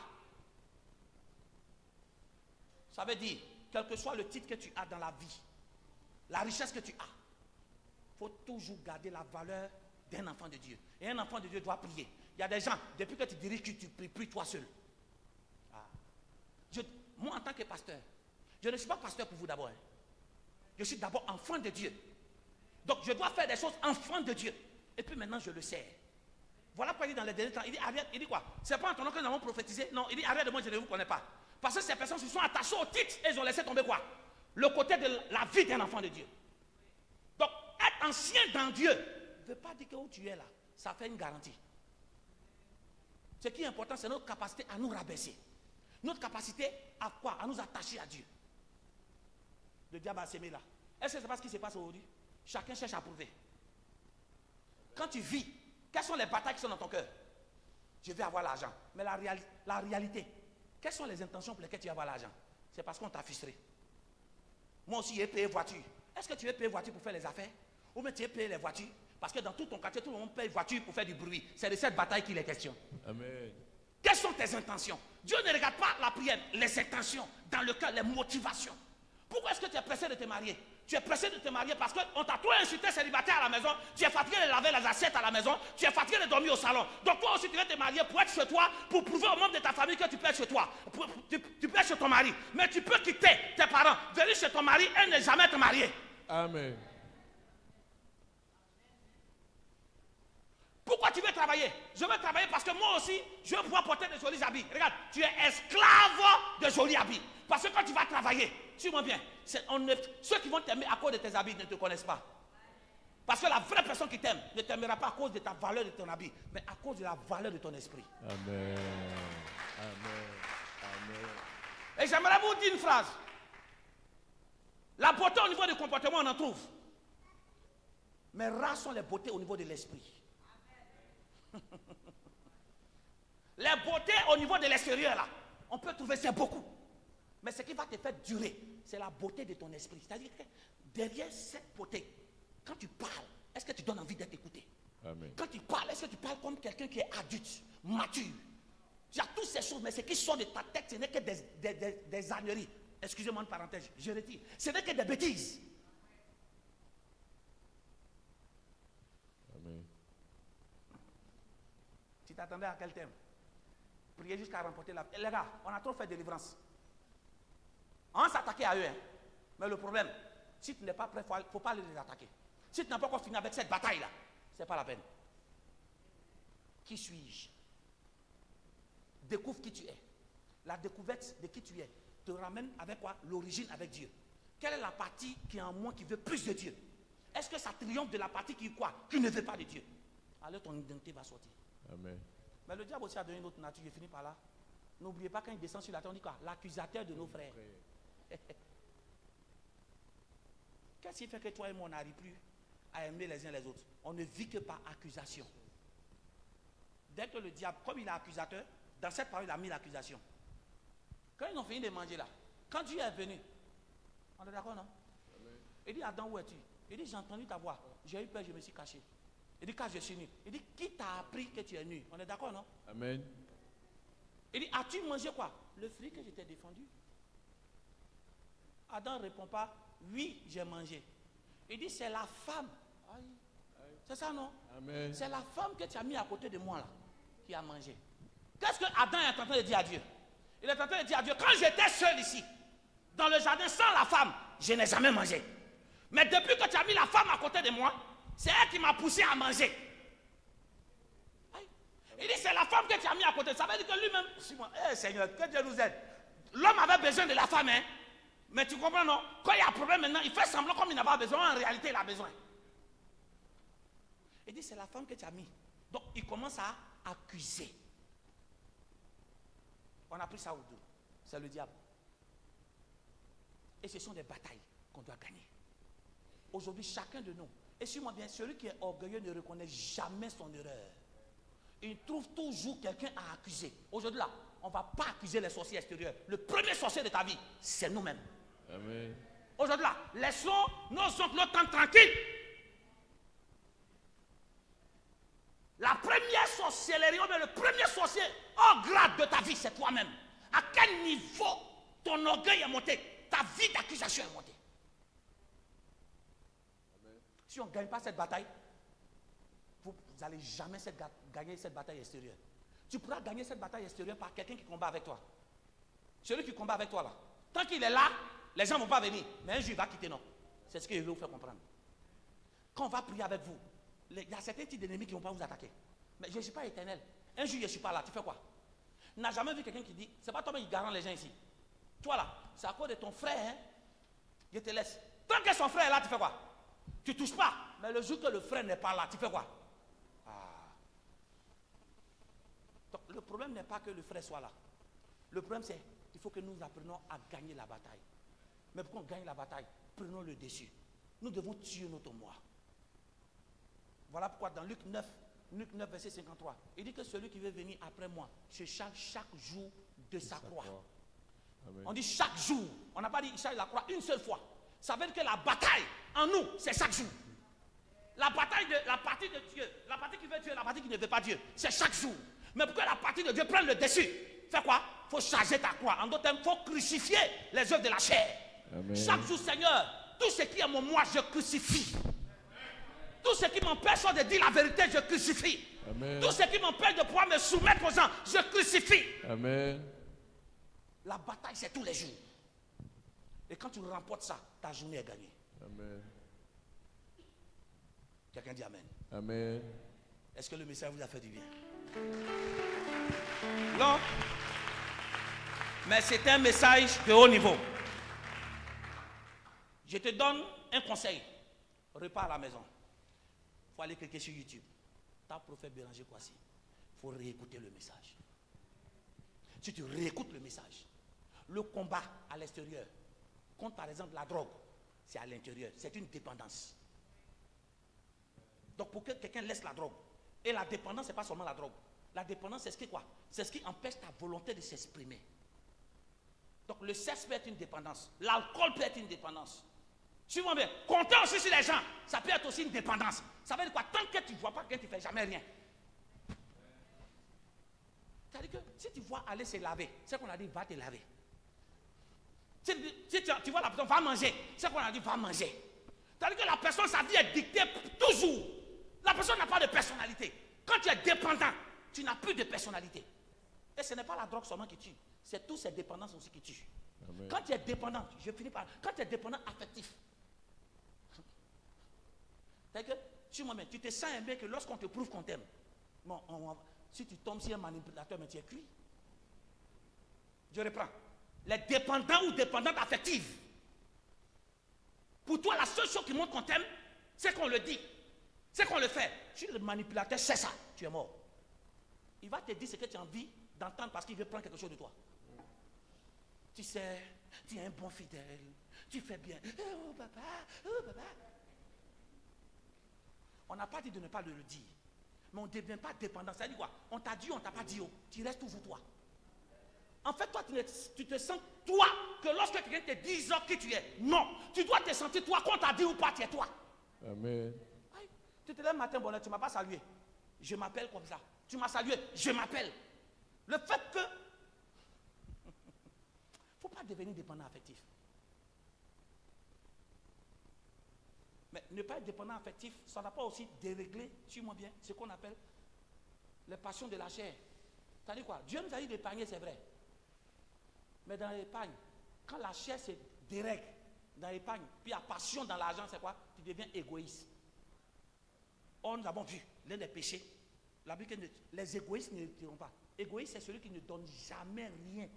Ça veut dire, quel que soit le titre que tu as dans la vie, la richesse que tu as, il faut toujours garder la valeur d'un enfant de Dieu. Et un enfant de Dieu doit prier. Il y a des gens, depuis que tu diriges, tu pries toi seul. Ah. Moi, en tant que pasteur, je ne suis pas pasteur pour vous d'abord. Hein. Je suis d'abord enfant de Dieu. Donc, je dois faire des choses enfant de Dieu. Et puis maintenant, je le sais. Voilà pourquoi il dit dans les derniers temps, il dit, arrête, il dit quoi? C'est pas en ton nom que nous avons prophétisé. Non, il dit, arrête de moi, je ne vous connais pas. Parce que ces personnes se sont attachées au titre et ils ont laissé tomber quoi? Le côté de la vie d'un enfant de Dieu. Donc, être ancien dans Dieu ne veut pas dire que où tu es là, ça fait une garantie. Ce qui est important, c'est notre capacité à nous rabaisser. Notre capacité à quoi? À nous attacher à Dieu. Le diable a sémé là. Est-ce que c'est pas ce qui se passe aujourd'hui? Chacun cherche à prouver. Quand tu vis, quelles sont les batailles qui sont dans ton cœur? Je vais avoir l'argent. Mais la réalité, quelles sont les intentions pour lesquelles tu vas avoir l'argent? C'est parce qu'on t'a frustré. Moi aussi, j'ai payé voiture. Est-ce que tu veux payer voiture pour faire les affaires? Ou bien tu veux payer les voitures? Parce que dans tout ton quartier, tout le monde paye voiture pour faire du bruit. C'est de cette bataille qu'il est question. Amen. Quelles sont tes intentions? Dieu ne regarde pas la prière, les intentions, dans le cœur, les motivations. Pourquoi est-ce que tu es pressé de te marier? Tu es pressé de te marier parce qu'on t'a trop insulté célibataire à la maison. Tu es fatigué de laver les assiettes à la maison. Tu es fatigué de dormir au salon. Donc toi aussi tu veux te marier pour être chez toi, pour prouver aux membres de ta famille que tu peux être chez toi. Tu peux être chez ton mari. Mais tu peux quitter tes parents, venir chez ton mari et ne jamais te marier. Amen. Pourquoi tu veux travailler? Je veux travailler parce que moi aussi, je veux pouvoir porter de jolis habits. Regarde, tu es esclave de jolis habits. Parce que quand tu vas travailler, suis-moi bien, ceux qui vont t'aimer à cause de tes habits ne te connaissent pas. Parce que la vraie personne qui t'aime ne t'aimera pas à cause de ta valeur de ton habit, mais à cause de la valeur de ton esprit. Amen. Amen. Amen. Et j'aimerais vous dire une phrase. La beauté au niveau du comportement, on en trouve. Mais rares sont les beautés au niveau de l'esprit. Les beautés au niveau de l'extérieur, là, on peut trouver c'est beaucoup. Mais ce qui va te faire durer, c'est la beauté de ton esprit. C'est-à-dire que derrière cette beauté, quand tu parles, est-ce que tu donnes envie d'être écouté? Amen. Quand tu parles, est-ce que tu parles comme quelqu'un qui est adulte, mature? Tu as toutes ces choses, mais ce qui sort de ta tête, ce n'est que des âneries. Excusez-moi une parenthèse, je retire. Ce n'est que des bêtises. Amen. Tu t'attendais à quel thème? Prier jusqu'à remporter la vie. Les gars, on a trop fait de délivrance. On s'attaquait à eux. Hein. Mais le problème, si tu n'es pas prêt, il ne faut pas les attaquer. Si tu n'as pas encore fini avec cette bataille-là, ce n'est pas la peine. Qui suis-je? Découvre qui tu es. La découverte de qui tu es te ramène avec quoi? L'origine avec Dieu. Quelle est la partie qui est en moi qui veut plus de Dieu? est-ce que ça triomphe de la partie qui quoi? Qui ne veut pas de Dieu? Alors ton identité va sortir. Amen. Mais le diable aussi a donné une autre nature, je finis par là. N'oubliez pas quand il descend sur la terre, on dit quoi? L'accusateur de nos frères. Qu'est-ce qui fait que toi et moi on n'arrive plus à aimer les uns les autres? On ne vit que par accusation. Dès que le diable, comme il est accusateur, dans cette parole il a mis l'accusation. Quand ils ont fini de manger là, quand Dieu est venu, on est d'accord non? Amen. Il dit Adam, où es-tu? Il dit j'ai entendu ta voix, j'ai eu peur, je me suis caché. Il dit quand je suis nu. Il dit qui t'a appris que tu es nu? On est d'accord non? Amen. Il dit as-tu mangé quoi? Le fruit que je t'ai défendu. Adam ne répond pas oui j'ai mangé. Il dit c'est la femme. C'est ça non? Amen. C'est la femme que tu as mis à côté de moi là qui a mangé. Qu'est-ce que Adam est en train de dire à Dieu? Il est en train de dire à Dieu quand j'étais seul ici dans le jardin sans la femme, je n'ai jamais mangé. Mais depuis que tu as mis la femme à côté de moi, c'est elle qui m'a poussé à manger. Il dit c'est la femme que tu as mis à côté. Ça veut dire que lui-même, Seigneur, que Dieu nous aide. L'homme avait besoin de la femme, hein. Mais tu comprends non? Quand il y a un problème maintenant, il fait semblant comme il n'a pas besoin. En réalité, il a besoin. Il dit c'est la femme que tu as mis. Donc il commence à accuser. On a pris ça au dos. C'est le diable. Et ce sont des batailles qu'on doit gagner. Aujourd'hui, chacun de nous, et suis-moi bien, celui qui est orgueilleux ne reconnaît jamais son erreur. Il trouve toujours quelqu'un à accuser. Aujourd'hui là, on ne va pas accuser les sorciers extérieurs. Le premier sorcier de ta vie, c'est nous-mêmes. Amen. Aujourd'hui là, laissons nos oncles le temps tranquille. La première sorcellerie, mais le premier sorcier en grade de ta vie, c'est toi-même. À quel niveau ton orgueil est monté? Ta vie d'accusation est montée. Amen. Si on ne gagne pas cette bataille, vous n'allez jamais gagner cette bataille extérieure. Tu pourras gagner cette bataille extérieure par quelqu'un qui combat avec toi. Celui qui combat avec toi là. Tant qu'il est là, les gens ne vont pas venir. Mais un jour, il va quitter, non. C'est ce que je veux vous faire comprendre. Quand on va prier avec vous, il y a certains types d'ennemis qui ne vont pas vous attaquer. Mais je ne suis pas éternel. Un jour, je ne suis pas là. Tu fais quoi? Tu n'as jamais vu quelqu'un qui dit, c'est pas toi qui garant les gens ici. Toi là, c'est à cause de ton frère. Hein? Je te laisse. Tant que son frère est là, tu fais quoi? Tu ne touches pas. Mais le jour que le frère n'est pas là, tu fais quoi? Donc, le problème n'est pas que le frère soit là. Le problème c'est qu'il faut que nous apprenions à gagner la bataille. Mais pour qu'on gagne la bataille, prenons le dessus. Nous devons tuer notre moi. Voilà pourquoi dans Luc 9, verset 53, il dit que celui qui veut venir après moi se charge chaque jour de sa croix. Amen. On dit chaque jour. On n'a pas dit il charge la croix une seule fois. Ça veut dire que la bataille en nous, c'est chaque jour. La bataille de la partie de Dieu, la partie qui veut Dieu, la partie qui ne veut pas Dieu, c'est chaque jour. Mais pour que la partie de Dieu prenne le dessus, fais quoi? Il faut charger ta croix. En d'autres termes, il faut crucifier les œuvres de la chair. Amen. Chaque jour, Seigneur, tout ce qui est mon moi, je crucifie. Tout ce qui m'empêche de dire la vérité, je crucifie. Amen. Tout ce qui m'empêche de pouvoir me soumettre aux gens, je crucifie. Amen. La bataille, c'est tous les jours. Et quand tu remportes ça, ta journée est gagnée. Amen. Quelqu'un dit Amen. Amen. Est-ce que le message vous a fait du bien? Non. Mais c'est un message de haut niveau. Je te donne un conseil. Repas à la maison. Il faut aller cliquer sur YouTube. Tape prophète Béranger Kouassi. Il faut réécouter le message. Si tu réécoutes le message, le combat à l'extérieur, contre par exemple la drogue, c'est à l'intérieur. C'est une dépendance. Donc pour que quelqu'un laisse la drogue, et la dépendance, ce n'est pas seulement la drogue. La dépendance, c'est ce qui quoi? C'est ce qui empêche ta volonté de s'exprimer. Donc le sexe peut être une dépendance. L'alcool peut être une dépendance. Tu vois bien, compter aussi sur les gens, ça peut être aussi une dépendance. Ça veut dire quoi? Tant que tu ne vois pas quelqu'un, tu ne fais jamais rien. C'est-à-dire que si tu vois aller se laver, c'est qu'on a dit va te laver. Si tu vois la personne va manger, c'est qu'on a dit va manger. C'est-à-dire que la personne, sa vie est dictée toujours. La personne n'a pas de personnalité. Quand tu es dépendant, tu n'as plus de personnalité. Et ce n'est pas la drogue seulement qui tue. C'est toutes ces dépendances aussi qui tuent. Amen. Quand tu es dépendant, je finis par... Quand tu es dépendant affectif, c'est-à-dire que tu te sens aimé que lorsqu'on te prouve qu'on t'aime, bon, si tu tombes sur un manipulateur, mais tu es cuit. Je reprends. Les dépendants ou dépendantes affectives. Pour toi, la seule chose qui montre qu'on t'aime, c'est qu'on le dit, c'est qu'on le fait. Si le manipulateur sait ça, tu es mort. Il va te dire ce que tu as envie d'entendre parce qu'il veut prendre quelque chose de toi. Tu sais, tu es un bon fidèle, tu fais bien. Oh papa, oh papa. On n'a pas dit de ne pas le dire. Mais on ne devient pas dépendant. Ça dit quoi? On t'a dit, on ne t'a pas dit. Oh. Tu restes toujours toi. En fait, toi, tu te sens toi que lorsque quelqu'un te dit qui tu es. Non. Tu dois te sentir toi, qu'on t'a dit ou pas, tu es toi. Amen. Aïe. Tu te lèves matin, bonheur, tu ne m'as pas salué. Je m'appelle comme ça. Tu m'as salué, je m'appelle. Le fait que... Il ne faut pas devenir dépendant affectif. Mais ne pas être dépendant affectif, ça n'a pas aussi dérégler, suis-moi bien, ce qu'on appelle les passions de la chair. C'est-à-dire quoi? Dieu nous a dit d'épargner, c'est vrai. Mais dans l'épargne, quand la chair se dérègle dans l'épargne, puis il y a passion dans l'argent, c'est quoi? Tu deviens égoïste. Or, nous avons vu l'un des péchés. La Bible dit que les égoïstes ne diront pas. Égoïste, c'est celui qui ne donne jamais rien.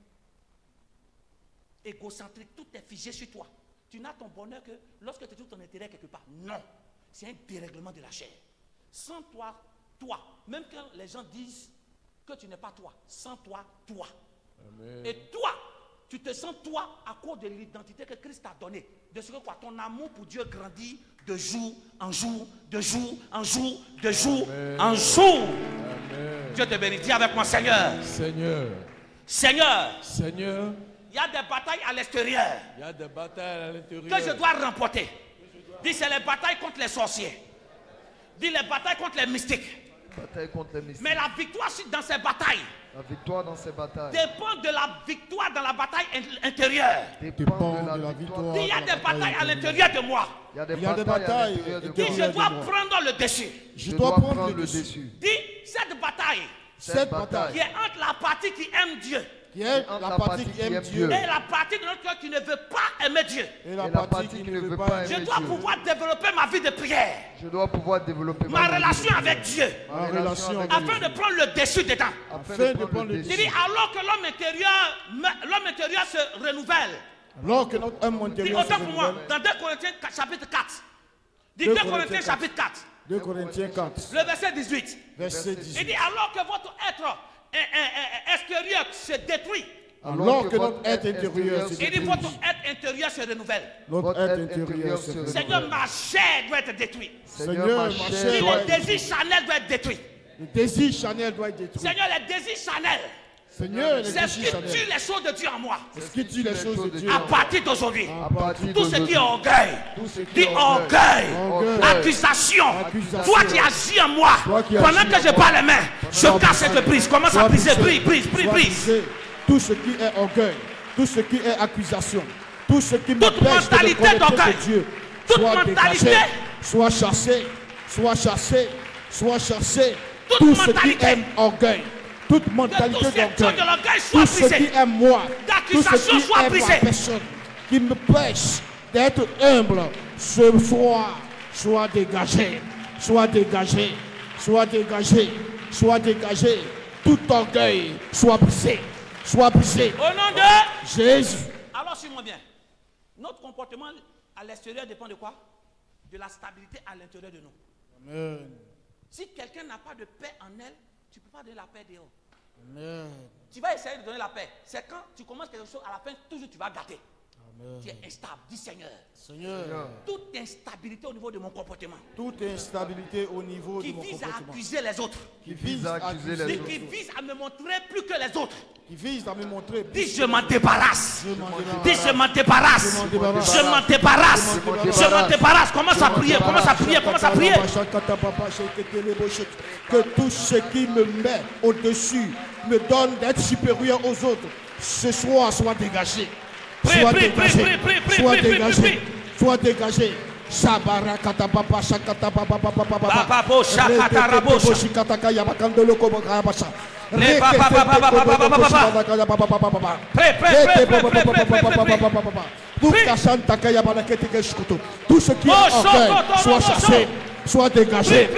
Égocentrique, tout est figé sur toi. Tu n'as ton bonheur que lorsque tu trouves ton intérêt quelque part. Non, c'est un dérèglement de la chair. Sans toi, toi, même quand les gens disent que tu n'es pas toi, sans toi, toi. Amen. Et toi, tu te sens toi à cause de l'identité que Christ t'a donnée. De ce que quoi, ton amour pour Dieu grandit de jour en jour, de jour en jour, de jour en jour. Amen. Dieu te bénisse. Dis avec moi, Seigneur. Seigneur. Seigneur. Seigneur. Il y a des batailles à l'extérieur. Il y a des batailles à l'intérieur. Que je dois remporter. Dis, c'est les batailles contre les sorciers. Dis, les batailles contre les mystiques. Mais la victoire dans ces batailles. La victoire dans ces batailles dépend de la victoire dans la bataille intérieure. Dépend de la victoire. Il y a des batailles à l'intérieur de moi. Il y a des batailles à l'intérieur de moi. Je dois prendre le dessus. Je dois prendre le dessus. Dis, cette bataille qui est entre la partie qui aime Dieu. Qui est la partie qui aime Dieu. Et la partie de notre cœur qui ne veut pas aimer Dieu. Et la partie qui ne veut pas aimer Dieu. Je dois pouvoir développer ma vie de prière. Je dois pouvoir développer ma relation avec Dieu. Afin de prendre le dessus dedans. Afin de prendre le dessus. Il dit alors que l'homme intérieur se renouvelle. Alors que notre homme intérieur se renouvelle. Moi, dans 2 Corinthiens chapitre 4. Dis 2 Corinthiens chapitre 4. 2 Corinthiens 4. Le verset 18. Verset 18. Il dit alors que votre être extérieur se détruit. Alors que notre être intérieur se détruit. Il dit votre être intérieur se renouvelle. Notre être intérieur se renouvelle. Seigneur, ma chair doit être détruite. Seigneur, ma chair doit être détruite. Le désir charnel doit être détruit. Le désir charnel doit être détruit. Seigneur, le désir charnel. Seigneur, c'est ce qui tue les choses de Dieu en moi. C'est ce qui tue les choses de Dieu. À partir d'aujourd'hui, tout ce qui est orgueil, dit orgueil, accusation, toi qui agis en moi, pendant que je parle les mains, je casse cette prise. Commence à briser, brise. Tout ce qui est orgueil, tout ce qui est accusation, tout ce qui m'empêche de connaître Dieu, soit dégagé, soit chassé. Tout ce qui aime orgueil. Toute mentalité d'orgueil, tout ce qui aime moi, tout ce qui aime ma personne, qui me pêche d'être humble, ce soir, soit dégagé. Tout orgueil, soit brisé. Au nom de Jésus. Alors, suis-moi bien. Notre comportement à l'extérieur dépend de quoi? De la stabilité à l'intérieur de nous. Amen. Si quelqu'un n'a pas de paix en elle, tu ne peux pas donner la paix dehors. Amen. Tu vas essayer de donner la paix. C'est quand tu commences quelque chose, à la fin, toujours tu vas gâter. Amen. Tu es instable. Dis Seigneur. Seigneur. Toute instabilité au niveau de mon comportement. Toute instabilité au niveau de mon comportement. Qui vise à accuser les autres. Qui vise à accuser les autres. Qui vise à me montrer plus que les autres. Qui vise à me montrer plus. Dis je m'en débarrasse. Dis je m'en débarrasse. Je m'en débarrasse. Commence à prier. Que tout ce qui me met au-dessus, me donne d'être supérieur aux autres, ce soir soit dégagé. Soit dégagé. Sabara katapapa shakatapapa papa shakatarabo shikataka yabakandolo kobakabasha le tout ce qui est orgueil soit chassé, soit dégagé.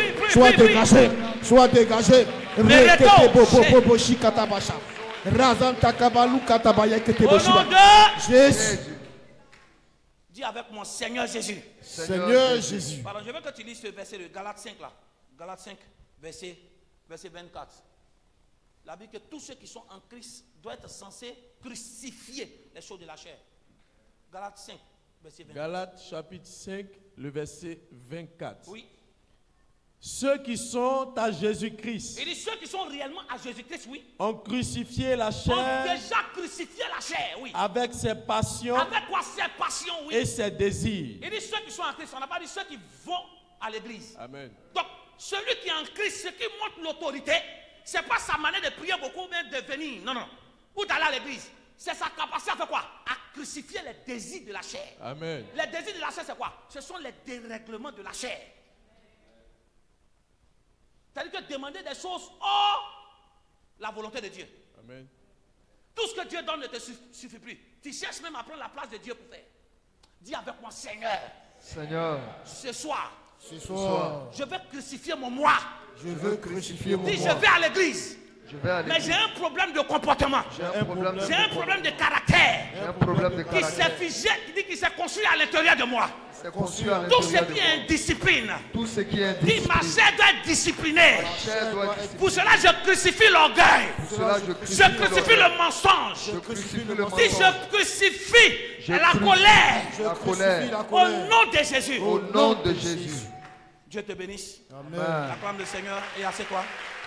Jésus. Dis avec mon Seigneur Jésus. Seigneur Jésus. Pardon, je veux que tu lises ce verset de Galates 5 là. Galates 5, verset 24. La Bible dit que tous ceux qui sont en Christ doivent être censés crucifier les choses de la chair. Galates 5, verset 24. Galates chapitre 5, le verset 24. Oui. Ceux qui sont à Jésus-Christ. Il dit ceux qui sont réellement à Jésus-Christ, oui. Ont crucifié la chair. Ont déjà crucifié la chair, oui. Avec ses passions. Avec quoi? Ses passions, oui. Et ses désirs. Il dit ceux qui sont en Christ. On n'a pas dit ceux qui vont à l'église. Amen. Donc, celui qui est en Christ, ce qui montre l'autorité, ce n'est pas sa manière de prier beaucoup, mais de venir. Non, non. Ou d'aller à l'église. C'est sa capacité à faire quoi? À crucifier les désirs de la chair. Amen. Les désirs de la chair, c'est quoi? Ce sont les dérèglements de la chair. C'est-à-dire que demander des choses hors la volonté de Dieu. Amen. Tout ce que Dieu donne ne te suffit plus. Tu cherches même à prendre la place de Dieu pour faire. Dis avec moi, Seigneur. Seigneur. Ce soir. Je vais crucifier mon moi. Je veux crucifier mon moi. Dis, je vais à l'église. Mais j'ai un problème de comportement. J'ai un problème de caractère. J'ai un problème de caractère. Qui s'est figé, qui s'est construit à l'intérieur de moi. Tout ce qui est indiscipline. Tout ce qui est indiscipline. Dis, ma chair doit être disciplinée. Pour cela, je crucifie l'orgueil. Je crucifie le mensonge. Dis, je crucifie la colère. Au nom de Jésus. Au nom de Jésus. Dieu te bénisse. Amen. Acclame le Seigneur et assieds-toi.